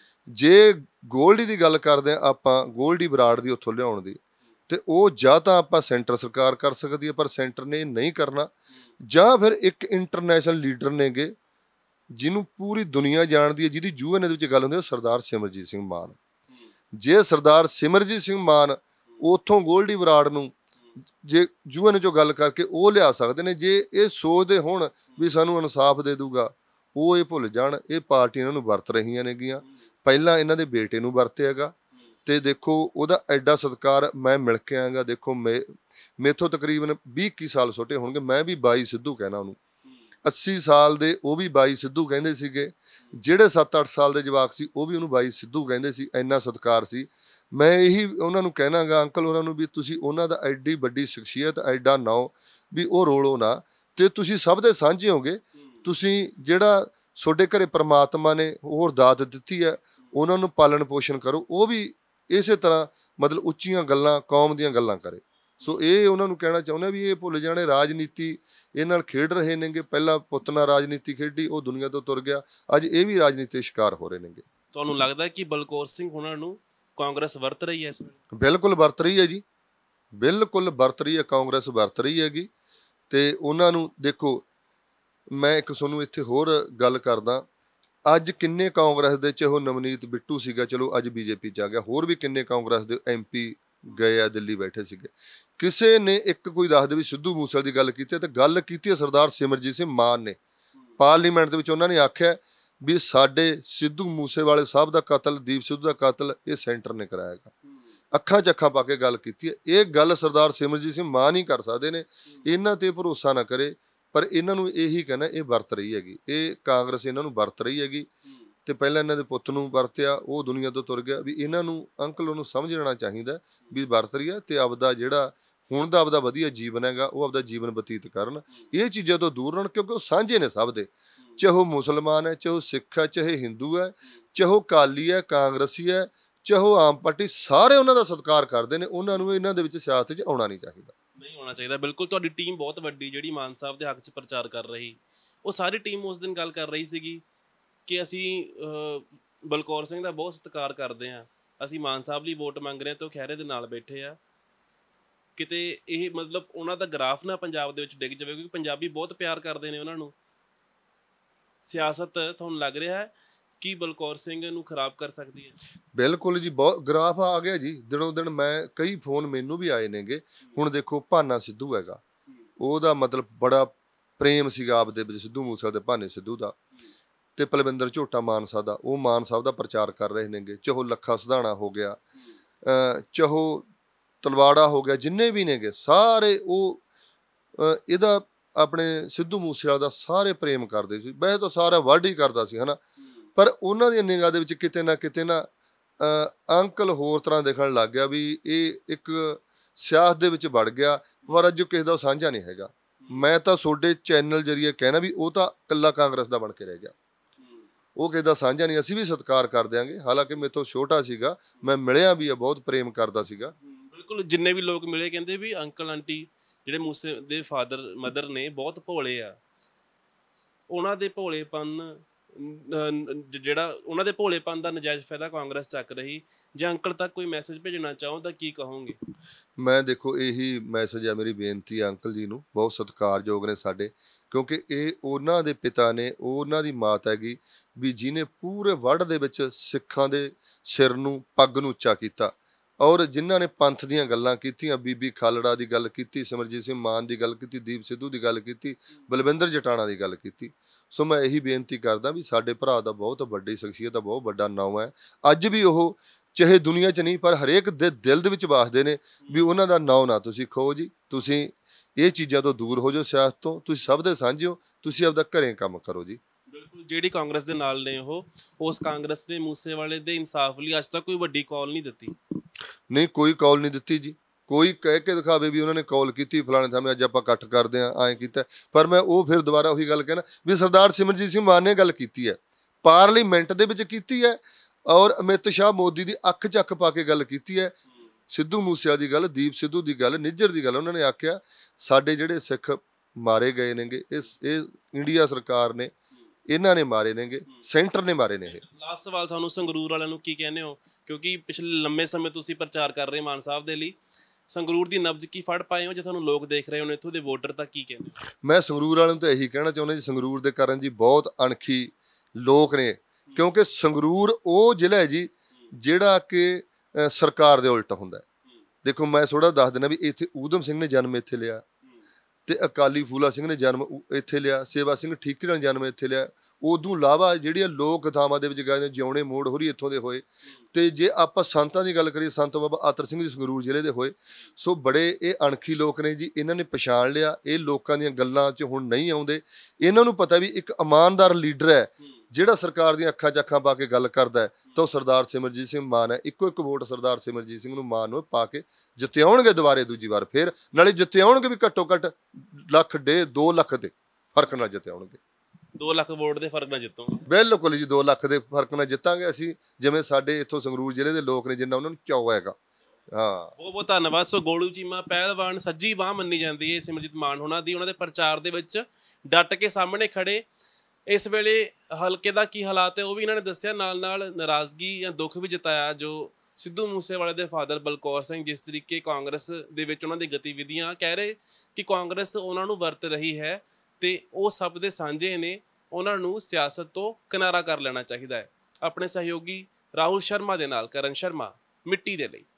ਜੇ ਗੋਲਡੀ ਦੀ ਗੱਲ ਕਰਦੇ ਹਾਂ ਆਪਾਂ, ਗੋਲਡੀ ਬਰਾੜ ਦੀ ਉੱਥੋਂ ਲਿਆਉਣ ਦੀ, ਤੇ ਉਹ ਜਾਂ ਤਾਂ ਆਪਾਂ ਸੈਂਟਰ ਸਰਕਾਰ ਕਰ ਸਕਦੀ ਹੈ, ਪਰ ਸੈਂਟਰ ਨੇ ਨਹੀਂ ਕਰਨਾ। ਜਾਂ ਫਿਰ ਇੱਕ ਇੰਟਰਨੈਸ਼ਨਲ ਲੀਡਰ ਨੇਗੇ ਜਿਹਨੂੰ ਪੂਰੀ ਦੁਨੀਆ ਜਾਣਦੀ ਹੈ, ਜਿਹਦੀ ਯੂਐਨ ਦੇ ਵਿੱਚ ਗੱਲ ਹੁੰਦੀ ਹੈ, ਸਰਦਾਰ ਸਿਮਰਜੀਤ ਸਿੰਘ ਮਾਨ। ਜੇ ਸਰਦਾਰ ਸਿਮਰਜੀਤ ਸਿੰਘ ਮਾਨ ਉੱਥੋਂ ਗੋਲਡੀ ਬਰਾੜ ਨੂੰ ਜੇ ਯੂਐਨ ਚੋਂ ਗੱਲ ਕਰਕੇ ਉਹ ਲਿਆ ਸਕਦੇ ਨੇ, ਜੇ ਇਹ ਸੋਚਦੇ ਹੋਣ ਵੀ ਸਾਨੂੰ ਇਨਸਾਫ ਦੇ ਦੂਗਾ, ਉਹ ਇਹ ਭੁੱਲ ਜਾਣ। ਇਹ ਪਾਰਟੀਆਂ ਇਹਨਾਂ ਨੂੰ ਵਰਤ ਰਹੀਆਂ ਨੇਗੀਆਂ। ਪਹਿਲਾਂ ਇਹਨਾਂ ਦੇ ਬੇਟੇ ਨੂੰ ਵਰਤਿਆਗਾ ਤੇ ਦੇਖੋ ਉਹਦਾ ਐਡਾ ਸਤਿਕਾਰ। ਮੈਂ ਮਿਲ ਕੇ ਆਇਆਗਾ, ਦੇਖੋ ਮੇ ਮੇਥੋਂ ਤਕਰੀਬਨ ਵੀਹ ਇੱਕੀ ਸਾਲ ਛੋਟੇ ਹੋਣਗੇ। ਮੈਂ ਵੀ ਬਾਈ ਸਿੱਧੂ ਕਹਿਣਾ ਉਹਨੂੰ, ਅੱਸੀ ਸਾਲ ਦੇ ਉਹ ਵੀ ਬਾਈ ਸਿੱਧੂ ਕਹਿੰਦੇ ਸੀਗੇ, ਜਿਹੜੇ ਸੱਤ ਅੱਠ ਸਾਲ ਦੇ ਜਵਾਕ ਸੀ ਉਹ ਵੀ ਉਹਨੂੰ ਬਾਈ ਸਿੱਧੂ ਕਹਿੰਦੇ ਸੀ। ਇੰਨਾ ਸਤਿਕਾਰ ਸੀ। ਮੈਂ ਇਹੀ ਉਹਨਾਂ ਨੂੰ ਕਹਿਣਾਗਾ ਅੰਕਲ ਉਹਨਾਂ ਨੂੰ ਵੀ ਤੁਸੀਂ ਉਹਨਾਂ ਦਾ ਐਡੀ ਵੱਡੀ ਸ਼ਖਸੀਅਤ, ਐਡਾ ਨਾਉ ਵੀ ਉਹ ਰੋਲੋ ਨਾ, ਤੇ ਤੁਸੀਂ ਸਭ ਦੇ ਸਾਂਝੇ ਹੋਗੇ। ਤੁਸੀਂ ਜਿਹੜਾ ਤੁਹਾਡੇ ਘਰੇ ਪ੍ਰਮਾਤਮਾ ਨੇ ਹੋਰ ਦਾਤ ਦਿੱਤੀ ਹੈ, ਉਹਨਾਂ ਨੂੰ ਪਾਲਣ ਪੋਸ਼ਣ ਕਰੋ। ਉਹ ਵੀ ਇਸੇ ਤਰ੍ਹਾਂ ਮਤਲਬ ਉੱਚੀਆਂ ਗੱਲਾਂ, ਕੌਮ ਦੀਆਂ ਗੱਲਾਂ ਕਰੇ। ਸੋ ਇਹ ਉਹਨਾਂ ਨੂੰ ਕਹਿਣਾ ਚਾਹੁੰਦੇ ਵੀ ਇਹ ਭੁੱਲ ਜਾਣੇ ਰਾਜਨੀਤੀ ਇਹ ਨਾਲ ਖੇਡ ਰਹੇ ਨੇਗੇ। ਪਹਿਲਾਂ ਪੁੱਤ ਨਾਲ ਰਾਜਨੀਤੀ ਖੇਡੀ, ਉਹ ਦੁਨੀਆ ਤੋਂ ਤੁਰ ਗਿਆ। ਅੱਜ ਇਹ ਵੀ ਰਾਜਨੀਤੀ ਸ਼ਿਕਾਰ ਹੋ ਰਹੇ ਨੇਗੇ। ਤੁਹਾਨੂੰ ਲੱਗਦਾ ਕਿ ਬਲਕੌਰ ਸਿੰਘ ਉਹਨਾਂ ਨੂੰ ਕਾਂਗਰਸ ਵਰਤ ਰਹੀ ਹੈ ਇਸ ਵੇਲੇ? ਬਿਲਕੁਲ ਵਰਤ ਰਹੀ ਹੈ ਜੀ, ਬਿਲਕੁਲ ਵਰਤ ਰਹੀ ਹੈ। ਕਾਂਗਰਸ ਵਰਤ ਰਹੀ ਹੈਗੀ ਤੇ ਉਹਨਾਂ ਨੂੰ ਦੇਖੋ, ਮੈਂ ਇੱਕ ਤੁਹਾਨੂੰ ਇੱਥੇ ਹੋਰ ਗੱਲ ਕਰਦਾ, ਅੱਜ ਕਿੰਨੇ ਕਾਂਗਰਸ ਦੇ ਚਾਹੇ ਉਹ ਨਵਨੀਤ ਬਿੱਟੂ ਸੀਗਾ, ਚਲੋ ਅੱਜ ਬੀਜੇਪੀ 'ਚ ਆ ਗਿਆ, ਹੋਰ ਵੀ ਕਿੰਨੇ ਕਾਂਗਰਸ ਦੇ ਐਮ ਪੀ ਗਏ ਆ, ਦਿੱਲੀ ਬੈਠੇ ਸੀਗੇ, ਕਿਸੇ ਨੇ ਇੱਕ ਕੋਈ ਦੱਸਦੇ ਵੀ ਸਿੱਧੂ ਮੂਸੇਵਾਲੇ ਦੀ ਗੱਲ ਕੀਤੀ ਹੈ, ਤੇ ਗੱਲ ਕੀਤੀ ਹੈ ਸਰਦਾਰ ਸਿਮਰਜੀਤ ਸਿੰਘ ਮਾਨ ਨੇ ਪਾਰਲੀਮੈਂਟ ਦੇ ਵਿੱਚ। ਉਹਨਾਂ ਨੇ ਆਖਿਆ ਵੀ ਸਾਡੇ ਸਿੱਧੂ ਮੂਸੇਵਾਲੇ ਸਾਹਿਬ ਦਾ ਕਤਲ, ਦੀਪ ਸਿੱਧੂ ਦਾ ਕਤਲ ਇਹ ਸੈਂਟਰ ਨੇ ਕਰਾਇਆ ਗਾ, ਅੱਖਾਂ 'ਚ ਅੱਖਾਂ ਪਾ ਕੇ ਗੱਲ ਕੀਤੀ ਹੈ। ਇਹ ਗੱਲ ਸਰਦਾਰ ਸਿਮਰਜੀਤ ਸਿੰਘ ਮਾਨ ਹੀ ਕਰ ਸਕਦੇ ਨੇ, ਇਹਨਾਂ ਤੇ ਭਰੋਸਾ ਨਾ ਕਰੇ। ਪਰ ਇਹਨਾਂ ਨੂੰ ਇਹੀ ਕਹਿਣਾ, ਇਹ ਵਰਤ ਰਹੀ ਹੈਗੀ, ਇਹ ਕਾਂਗਰਸ ਇਹਨਾਂ ਨੂੰ ਵਰਤ ਰਹੀ ਹੈਗੀ, ਤੇ ਪਹਿਲਾਂ ਇਹਨਾਂ ਦੇ ਪੁੱਤ ਨੂੰ ਵਰਤਿਆ, ਉਹ ਦੁਨੀਆ ਤੋਂ ਤੁਰ ਗਿਆ। ਵੀ ਇਹਨਾਂ ਨੂੰ ਅੰਕਲ ਉਹਨੂੰ ਸਮਝ ਲੈਣਾ ਚਾਹੀਦਾ ਵੀ ਵਰਤ ਰਹੀ ਹੈ, ਤੇ ਆਪਦਾ ਜਿਹੜਾ ਹੁਣ ਦਾ ਆਪਦਾ ਵਧੀਆ ਜੀਵਨ ਹੈਗਾ ਉਹ ਆਪਦਾ ਜੀਵਨ ਬਤੀਤ ਕਰਨ, ਇਹ ਚੀਜ਼ਾਂ ਤੋਂ ਦੂਰ ਰਹਿਣ, ਕਿਉਂਕਿ ਉਹ ਸਾਂਝੇ ਨੇ ਸਭ ਦੇ, ਚਾਹੇ ਉਹ ਮੁਸਲਮਾਨ ਹੈ, ਚਾਹੇ ਉਹ ਸਿੱਖ ਹੈ, ਚਾਹੇ ਹਿੰਦੂ ਹੈ, ਚਾਹੇ ਉਹ ਅਕਾਲੀ ਹੈ, ਕਾਂਗਰਸੀ ਹੈ, ਚਾਹੇ ਉਹ ਆਮ ਪਾਰਟੀ, ਸਾਰੇ ਉਹਨਾਂ ਦਾ ਸਤਿਕਾਰ ਕਰਦੇ ਨੇ। ਉਹਨਾਂ ਨੂੰ ਇਹਨਾਂ ਦੇ ਵਿੱਚ ਸਿਆਸਤ 'ਚ ਆਉਣਾ ਨਹੀਂ ਚਾਹੀਦਾ, ਨਹੀਂ ਹੋਣਾ ਚਾਹੀਦਾ। ਬਿਲਕੁਲ, ਤੁਹਾਡੀ ਟੀਮ ਬਹੁਤ ਵੱਡੀ ਜਿਹੜੀ ਮਾਨ ਸਾਹਿਬ ਦੇ ਹੱਕ 'ਚ ਪ੍ਰਚਾਰ ਕਰ ਰਹੀ, ਉਹ ਸਾਰੀ ਟੀਮ ਉਸ ਦਿਨ ਗੱਲ ਕਰ ਰਹੀ ਸੀਗੀ ਕਿ ਅਸੀਂ ਬਲਕੌਰ ਸਿੰਘ ਦਾ ਬਹੁਤ ਸਤਿਕਾਰ ਕਰਦੇ ਹਾਂ, ਅਸੀਂ ਮਾਨ ਸਾਹਿਬ ਲਈ ਵੋਟ ਮੰਗ ਰਹੇ ਹਾਂ, ਤੇ ਉਹ ਖਹਿਰੇ ਦੇ ਨਾਲ ਬੈਠੇ ਆ। ਕਿਤੇ ਇਹ ਮਤਲਬ ਉਹਨਾਂ ਦਾ ਗ੍ਰਾਫ ਨਾ ਪੰਜਾਬ ਦੇ ਵਿੱਚ ਡਿੱਗ ਜਾਵੇ, ਕਿਉਂਕਿ ਪੰਜਾਬੀ ਬਹੁਤ ਪਿਆਰ ਕਰਦੇ ਨੇ ਉਹਨਾਂ ਨੂੰ। ਸਿਆਸਤ ਤੁਹਾਨੂੰ ਲੱਗ ਰਿਹਾ ਹੈ ਕਿ ਬਲਕੌਰ ਸਿੰਘ ਨੂੰ ਖਰਾਬ ਕਰ ਸਕਦੀ ਹੈ? ਬਿਲਕੁਲ ਜੀ, ਬਹੁਤ ਗ੍ਰਾਫ ਆ ਗਿਆ ਜੀ ਦਿਨੋਂ ਦਿਨ। ਮੈਂ ਕਈ ਫੋਨ ਮੈਨੂੰ ਵੀ ਆਏ ਨੇਗੇ। ਹੁਣ ਦੇਖੋ, ਭਾਨਾ ਸਿੱਧੂ ਹੈਗਾ, ਉਹਦਾ ਮਤਲਬ ਬੜਾ ਪ੍ਰੇਮ ਸੀਗਾ ਆਪਦੇ ਵਿੱਚ ਸਿੱਧੂ ਮੂਸੇਵਾਲੇ ਦੇ, ਭਾਨੇ ਸਿੱਧੂ ਦਾ, ਤੇ ਪਲਵਿੰਦਰ ਝੋਟਾ ਮਾਨਸਾ ਦਾ, ਉਹ ਮਾਨ ਸਾਹਿਬ ਦਾ ਪ੍ਰਚਾਰ ਕਰ ਰਹੇ ਨੇਗੇ। ਚਾਹੋ ਲੱਖਾ ਸਿਧਾਣਾ ਹੋ ਗਿਆ, ਅਹ ਚਾਹੋ ਤਲਵਾੜਾ ਹੋ ਗਿਆ, ਜਿੰਨੇ ਵੀ ਨੇਗੇ ਸਾਰੇ ਉਹ ਇਹਦਾ ਆਪਣੇ ਸਿੱਧੂ ਮੂਸੇਵਾਲੇ ਦਾ ਸਾਰੇ ਪ੍ਰੇਮ ਕਰਦੇ ਸੀ। ਵੈਸੇ ਤਾਂ ਸਾਰਾ ਵਰਡ ਹੀ ਕਰਦਾ ਸੀ ਹਨਾ, ਪਰ ਉਹਨਾਂ ਦੀ ਨਿਗਾਹ ਦੇ ਵਿੱਚ ਕਿਤੇ ਨਾ ਕਿਤੇ ਨਾ ਅੰਕਲ ਹੋਰ ਤਰ੍ਹਾਂ ਦੇਖਣ ਲੱਗ ਗਿਆ, ਵੀ ਇਹ ਇੱਕ ਸਿਆਸਤ ਦੇ ਵਿੱਚ ਵੜ ਗਿਆ। ਪਰ ਅੱਜ ਕਿਸੇ ਦਾ ਸਾਂਝਾ ਨਹੀਂ ਹੈਗਾ। ਮੈਂ ਤਾਂ ਤੁਹਾਡੇ ਚੈਨਲ ਜਰੀਏ ਕਹਿਣਾ ਵੀ ਉਹ ਤਾਂ ਇਕੱਲਾ ਕਾਂਗਰਸ ਦਾ ਬਣ ਕੇ ਰਹਿ ਗਿਆ, ਉਹ ਕਿਸੇ ਦਾ ਸਾਂਝਾ ਨਹੀਂ। ਅਸੀਂ ਵੀ ਸਤਿਕਾਰ ਕਰ ਦਿਆਂਗੇ, ਹਾਲਾਂਕਿ ਮੇਰੇ ਤੋਂ ਛੋਟਾ ਸੀਗਾ, ਮੈਂ ਮਿਲਿਆ ਵੀ ਆ, ਬਹੁਤ ਪ੍ਰੇਮ ਕਰਦਾ ਸੀਗਾ। ਬਿਲਕੁਲ, ਜਿੰਨੇ ਵੀ ਲੋਕ ਮਿਲੇ ਕਹਿੰਦੇ ਵੀ ਅੰਕਲ ਆਂਟੀ ਜਿਹੜੇ ਮੂਸੇ ਦੇ ਫਾਦਰ ਮਦਰ ਨੇ ਬਹੁਤ ਭੋਲੇ ਆ, ਉਹਨਾਂ ਦੇ ਭੋਲੇਪਨ ਜਿਹੜਾ ਉਹਨਾਂ ਦੇ ਭੋਲੇਪਨ ਦਾ ਨਜਾਇਜ਼ ਫਾਇਦਾ ਕਾਂਗਰਸ ਚੱਕ ਰਹੀ। ਜੇ ਅੰਕਲ ਤੱਕ ਕੋਈ ਮੈਸੇਜ ਭੇਜਣਾ ਚਾਹੋ ਤਾਂ ਕੀ ਕਹੋਗੇ? ਮੈਂ ਦੇਖੋ, ਇਹੀ ਮੈਸੇਜ ਆ, ਮੇਰੀ ਬੇਨਤੀ ਆ ਅੰਕਲ ਜੀ ਨੂੰ, ਬਹੁਤ ਸਤਿਕਾਰਯੋਗ ਨੇ ਸਾਡੇ, ਕਿਉਂਕਿ ਇਹ ਉਹਨਾਂ ਦੇ ਪਿਤਾ ਨੇ, ਉਹਨਾਂ ਦੀ ਮਾਤ ਹੈਗੀ ਵੀ ਜਿਹਨੇ ਪੂਰੇ ਵਰਲਡ ਦੇ ਵਿੱਚ ਸਿੱਖਾਂ ਦੇ ਸਿਰ ਨੂੰ, ਪੱਗ ਨੂੰ ਉੱਚਾ ਕੀਤਾ, ਔਰ ਜਿਨ੍ਹਾਂ ਨੇ ਪੰਥ ਦੀਆਂ ਗੱਲਾਂ ਕੀਤੀਆਂ। ਬੀਬੀ ਖਾਲੜਾ ਦੀ ਗੱਲ ਕੀਤੀ, ਸਿਮਰਜੀਤ ਸਿੰਘ ਮਾਨ ਦੀ ਗੱਲ ਕੀਤੀ, ਦੀਪ ਸਿੱਧੂ ਦੀ ਗੱਲ ਕੀਤੀ, ਬਲਵਿੰਦਰ ਜਟਾਣਾ ਦੀ ਗੱਲ ਕੀਤੀ। ਸੋ ਮੈਂ ਇਹੀ ਬੇਨਤੀ ਕਰਦਾ ਵੀ ਸਾਡੇ ਭਰਾ ਦਾ ਬਹੁਤ ਵੱਡੀ ਸ਼ਖਸੀਅਤ ਦਾ ਬਹੁਤ ਵੱਡਾ ਨਾਮ ਹੈ। ਅੱਜ ਵੀ ਉਹ ਚਾਹੇ ਦੁਨੀਆ 'ਚ ਨਹੀਂ, ਪਰ ਹਰੇਕ ਦੇ ਦਿਲ ਦੇ ਵਿੱਚ ਵੱਸਦੇ ਨੇ। ਵੀ ਉਹਨਾਂ ਦਾ ਨਾਂ ਨਾ ਤੁਸੀਂ ਖੋ ਜੀ, ਤੁਸੀਂ ਇਹ ਚੀਜ਼ਾਂ ਤੋਂ ਦੂਰ ਹੋ ਜਾਓ, ਸਿਆਸਤ ਤੋਂ। ਤੁਸੀਂ ਸਭ ਦੇ ਸਾਂਝੇ ਹੋ, ਤੁਸੀਂ ਆਪਦਾ ਘਰੇ ਕੰਮ ਕਰੋ ਜੀ। ਬਿਲਕੁਲ, ਜਿਹੜੀ ਕਾਂਗਰਸ ਦੇ ਨਾਲ ਨੇ ਉਹ, ਉਸ ਕਾਂਗਰਸ ਨੇ ਮੂਸੇਵਾਲੇ ਦੇ ਇਨਸਾਫ ਲਈ ਅੱਜ ਤੱਕ ਕੋਈ ਵੱਡੀ ਕਾਲ ਨਹੀਂ ਦਿੱਤੀ। ਨਹੀਂ, ਕੋਈ ਕਾਲ ਨਹੀਂ ਦਿੱਤੀ ਜੀ। ਕੋਈ ਕਹਿ ਕੇ ਦਿਖਾਵੇ ਵੀ ਉਹਨਾਂ ਨੇ ਕਾਲ ਕੀਤੀ ਫਲਾਣੇ ਥਾਂ ਅੱਜ ਆਪਾਂ ਇਕੱਠ ਕਰਦੇ ਹਾਂ, ਐਂ ਕੀਤਾ। ਪਰ ਮੈਂ ਉਹ ਫਿਰ ਦੁਬਾਰਾ ਉਹੀ ਗੱਲ ਕਹਿਣਾ ਵੀ ਸਰਦਾਰ ਸਿਮਰਜੀਤ ਸਿੰਘ ਮਾਨ ਨੇ ਗੱਲ ਕੀਤੀ ਹੈ, ਪਾਰਲੀਮੈਂਟ ਦੇ ਵਿੱਚ ਕੀਤੀ ਹੈ, ਔਰ ਅਮਿਤ ਸ਼ਾਹ ਮੋਦੀ ਦੀ ਅੱਖ 'ਚ ਅੱਖ ਪਾ ਕੇ ਗੱਲ ਕੀਤੀ ਹੈ। ਸਿੱਧੂ ਮੂਸੇਵਾਲੇ ਦੀ ਗੱਲ, ਦੀਪ ਸਿੱਧੂ ਦੀ ਗੱਲ, ਨਿੱਜਰ ਦੀ ਗੱਲ। ਉਹਨਾਂ ਨੇ ਆਖਿਆ ਸਾਡੇ ਜਿਹੜੇ ਸਿੱਖ ਮਾਰੇ ਗਏ ਨੇਗੇ, ਇਸ ਇਹ ਇੰਡੀਆ ਸਰਕਾਰ ਨੇ, ਇਹਨਾਂ ਨੇ ਮਾਰੇ ਨੇਗੇ, ਸੈਂਟਰ ਨੇ ਮਾਰੇ ਨੇ। ਇਹ ਲਾਸਟ ਸਵਾਲ ਤੁਹਾਨੂੰ, ਸੰਗਰੂਰ ਵਾਲਿਆਂ ਨੂੰ ਕੀ ਕਹਿੰਦੇ ਹੋ? ਕਿਉਂਕਿ ਪਿਛਲੇ ਲੰਮੇ ਸਮੇਂ ਤੁਸੀਂ ਪ੍ਰਚਾਰ ਕਰ ਰਹੇ ਮਾਨ ਸਾਹਿਬ ਦੇ ਲਈ, ਸੰਗਰੂਰ ਦੀ ਨਬਜ਼ ਕੀ ਫੜ ਪਾਏ ਹੋ? ਜੇ ਤੁਹਾਨੂੰ ਲੋਕ ਦੇਖ ਰਹੇ ਹੋ, ਇੱਥੋਂ ਦੇ ਵੋਟਰ ਤਾਂ ਕੀ ਕਹਿੰਦੇ? ਮੈਂ ਸੰਗਰੂਰ ਵਾਲਿਆਂ ਨੂੰ ਤਾਂ ਇਹੀ ਕਹਿਣਾ ਚਾਹੁੰਦਾ ਜੀ, ਸੰਗਰੂਰ ਦੇ ਕਾਰਨ ਜੀ ਬਹੁਤ ਅਣਖੀ ਲੋਕ ਨੇ, ਕਿਉਂਕਿ ਸੰਗਰੂਰ ਉਹ ਜ਼ਿਲ੍ਹਾ ਹੈ ਜੀ ਜਿਹੜਾ ਕਿ ਸਰਕਾਰ ਦੇ ਉਲਟ ਹੁੰਦਾ। ਦੇਖੋ, ਮੈਂ ਥੋੜ੍ਹਾ ਦੱਸ ਦਿੰਦਾ ਵੀ ਇੱਥੇ ਊਧਮ ਸਿੰਘ ਨੇ ਜਨਮ ਇੱਥੇ ਲਿਆ, ਤੇ ਅਕਾਲੀ ਫੂਲਾ ਸਿੰਘ ਨੇ ਜਨਮ ਇੱਥੇ ਲਿਆ, ਸੇਵਾ ਸਿੰਘ ਠੀਕਰੀ ਨੇ ਜਨਮ ਇੱਥੇ ਲਿਆ। ਉਦੋਂ ਇਲਾਵਾ ਜਿਹੜੀਆਂ ਲੋਕ ਕਥਾਵਾਂ ਦੇ ਵਿੱਚ ਗਏ ਨੇ, ਜਿਉਣੇ ਮੋੜ ਹੋਰੀ ਇੱਥੋਂ ਦੇ ਹੋਏ। ਤੇ ਜੇ ਆਪਾਂ ਸੰਤਾਂ ਦੀ ਗੱਲ ਕਰੀਏ, ਸੰਤ ਬਾਬਾ ਆਤਰ ਸਿੰਘ ਜੀ ਸੰਗਰੂਰ ਜ਼ਿਲ੍ਹੇ ਦੇ ਹੋਏ। ਸੋ ਬੜੇ ਇਹ ਅਣਖੀ ਲੋਕ ਨੇ ਜੀ, ਇਹਨਾਂ ਨੇ ਪਛਾਣ ਲਿਆ, ਇਹ ਲੋਕਾਂ ਦੀਆਂ ਗੱਲਾਂ 'ਚ ਹੁਣ ਨਹੀਂ ਆਉਂਦੇ। ਇਹਨਾਂ ਨੂੰ ਪਤਾ ਵੀ ਇੱਕ ਇਮਾਨਦਾਰ ਲੀਡਰ ਹੈ ਜਿਹੜਾ ਸਰਕਾਰ ਦੀਆਂ ਅੱਖਾਂ 'ਚ ਅੱਖਾਂ ਪਾ ਕੇ ਗੱਲ ਕਰਦਾ ਹੈ, ਤਾਂ ਉਹ ਸਰਦਾਰ ਸਿਮਰਜੀਤ ਸਿੰਘ ਮਾਨ ਹੈ। ਇੱਕੋ ਇੱਕ ਵੋਟ ਸਰਦਾਰ ਸਿਮਰਜੀਤ ਸਿੰਘ ਨੂੰ ਮਾਨ ਨੂੰ ਪਾ ਕੇ ਜਿੱਤਿਆਉਣਗੇ ਦੁਬਾਰੇ ਦੂਜੀ ਵਾਰ ਫਿਰ। ਨਾਲੇ ਜਿੱਤਿਆਉਣਗੇ ਵੀ ਘੱਟੋ ਘੱਟ ਲੱਖ ਡੇ ਦੋ ਲੱਖ ਦੇ ਫਰਕ ਨਾਲ ਜਿੱਤਿਆਉਣਗੇ। ਦੋ ਲੱਖ ਵੋਟ ਦੇ ਫਰਕ ਨਾਲ ਜਿੱਤੋਗੇ? ਬਿਲਕੁਲ ਜੀ, ਦੋ ਲੱਖ ਦੇ ਫਰਕ ਨਾਲ ਜਿੱਤਾਂਗੇ ਅਸੀਂ, ਜਿਵੇਂ ਸਾਡੇ ਇੱਥੋਂ ਸੰਗਰੂਰ ਜ਼ਿਲ੍ਹੇ ਦੇ ਲੋਕ ਨੇ, ਜਿੰਨਾ ਉਹਨਾਂ ਨੂੰ ਚਾਅ ਹੈਗਾ। ਹਾਂ, ਬਹੁਤ ਬਹੁਤ ਧੰਨਵਾਦ। ਸੋ ਗੋਲੂ ਚੀਮਾ ਪਹਿਲਵਾਨ, ਸੱਜੀ ਬਾਂਹ ਮੰਨੀ ਜਾਂਦੀ ਹੈ ਸਿਮਰਜੀਤ ਮਾਨ ਹੋਣਾ ਦੀ, ਉਹਨਾਂ ਦੇ ਪ੍ਰਚਾਰ ਦੇ ਵਿੱਚ ਡਟ ਕੇ ਸਾਹਮਣੇ ਖੜੇ। ਇਸ ਵੇਲੇ ਹਲਕੇ ਦਾ ਕੀ ਹਾਲਾਤ ਹੈ ਉਹ ਵੀ ਇਹਨਾਂ ਨੇ ਦੱਸਿਆ, ਨਾਲ ਨਾਲ ਨਾਰਾਜ਼ਗੀ ਜਾਂ ਦੁੱਖ ਵੀ ਜਤਾਇਆ ਜੋ ਸਿੱਧੂ ਮੂਸੇਵਾਲੇ ਦੇ ਫਾਦਰ ਬਲਕੌਰ ਸਿੰਘ ਜਿਸ ਤਰੀਕੇ ਕਾਂਗਰਸ ਦੇ ਵਿੱਚ ਉਹਨਾਂ ਦੀ ਗਤੀਵਿਧੀਆਂ ਕਹਿ ਰਹੇ ਕਿ ਕਾਂਗਰਸ ਉਹਨਾਂ ਨੂੰ ਵਰਤ ਰਹੀ ਹੈ ਤੇ ਉਹ ਸਭ ਦੇ ਸਾਂਝੇ ਨੇ, ਉਹਨਾਂ ਨੂੰ ਸਿਆਸਤ ਤੋਂ ਕਿਨਾਰਾ ਕਰ ਲੈਣਾ ਚਾਹੀਦਾ ਹੈ। ਆਪਣੇ ਸਹਿਯੋਗੀ ਰਾਹੁਲ ਸ਼ਰਮਾ ਦੇ ਨਾਲ ਕਰਨ ਸ਼ਰਮਾ, ਮਿੱਟੀ ਦੇ ਲਈ।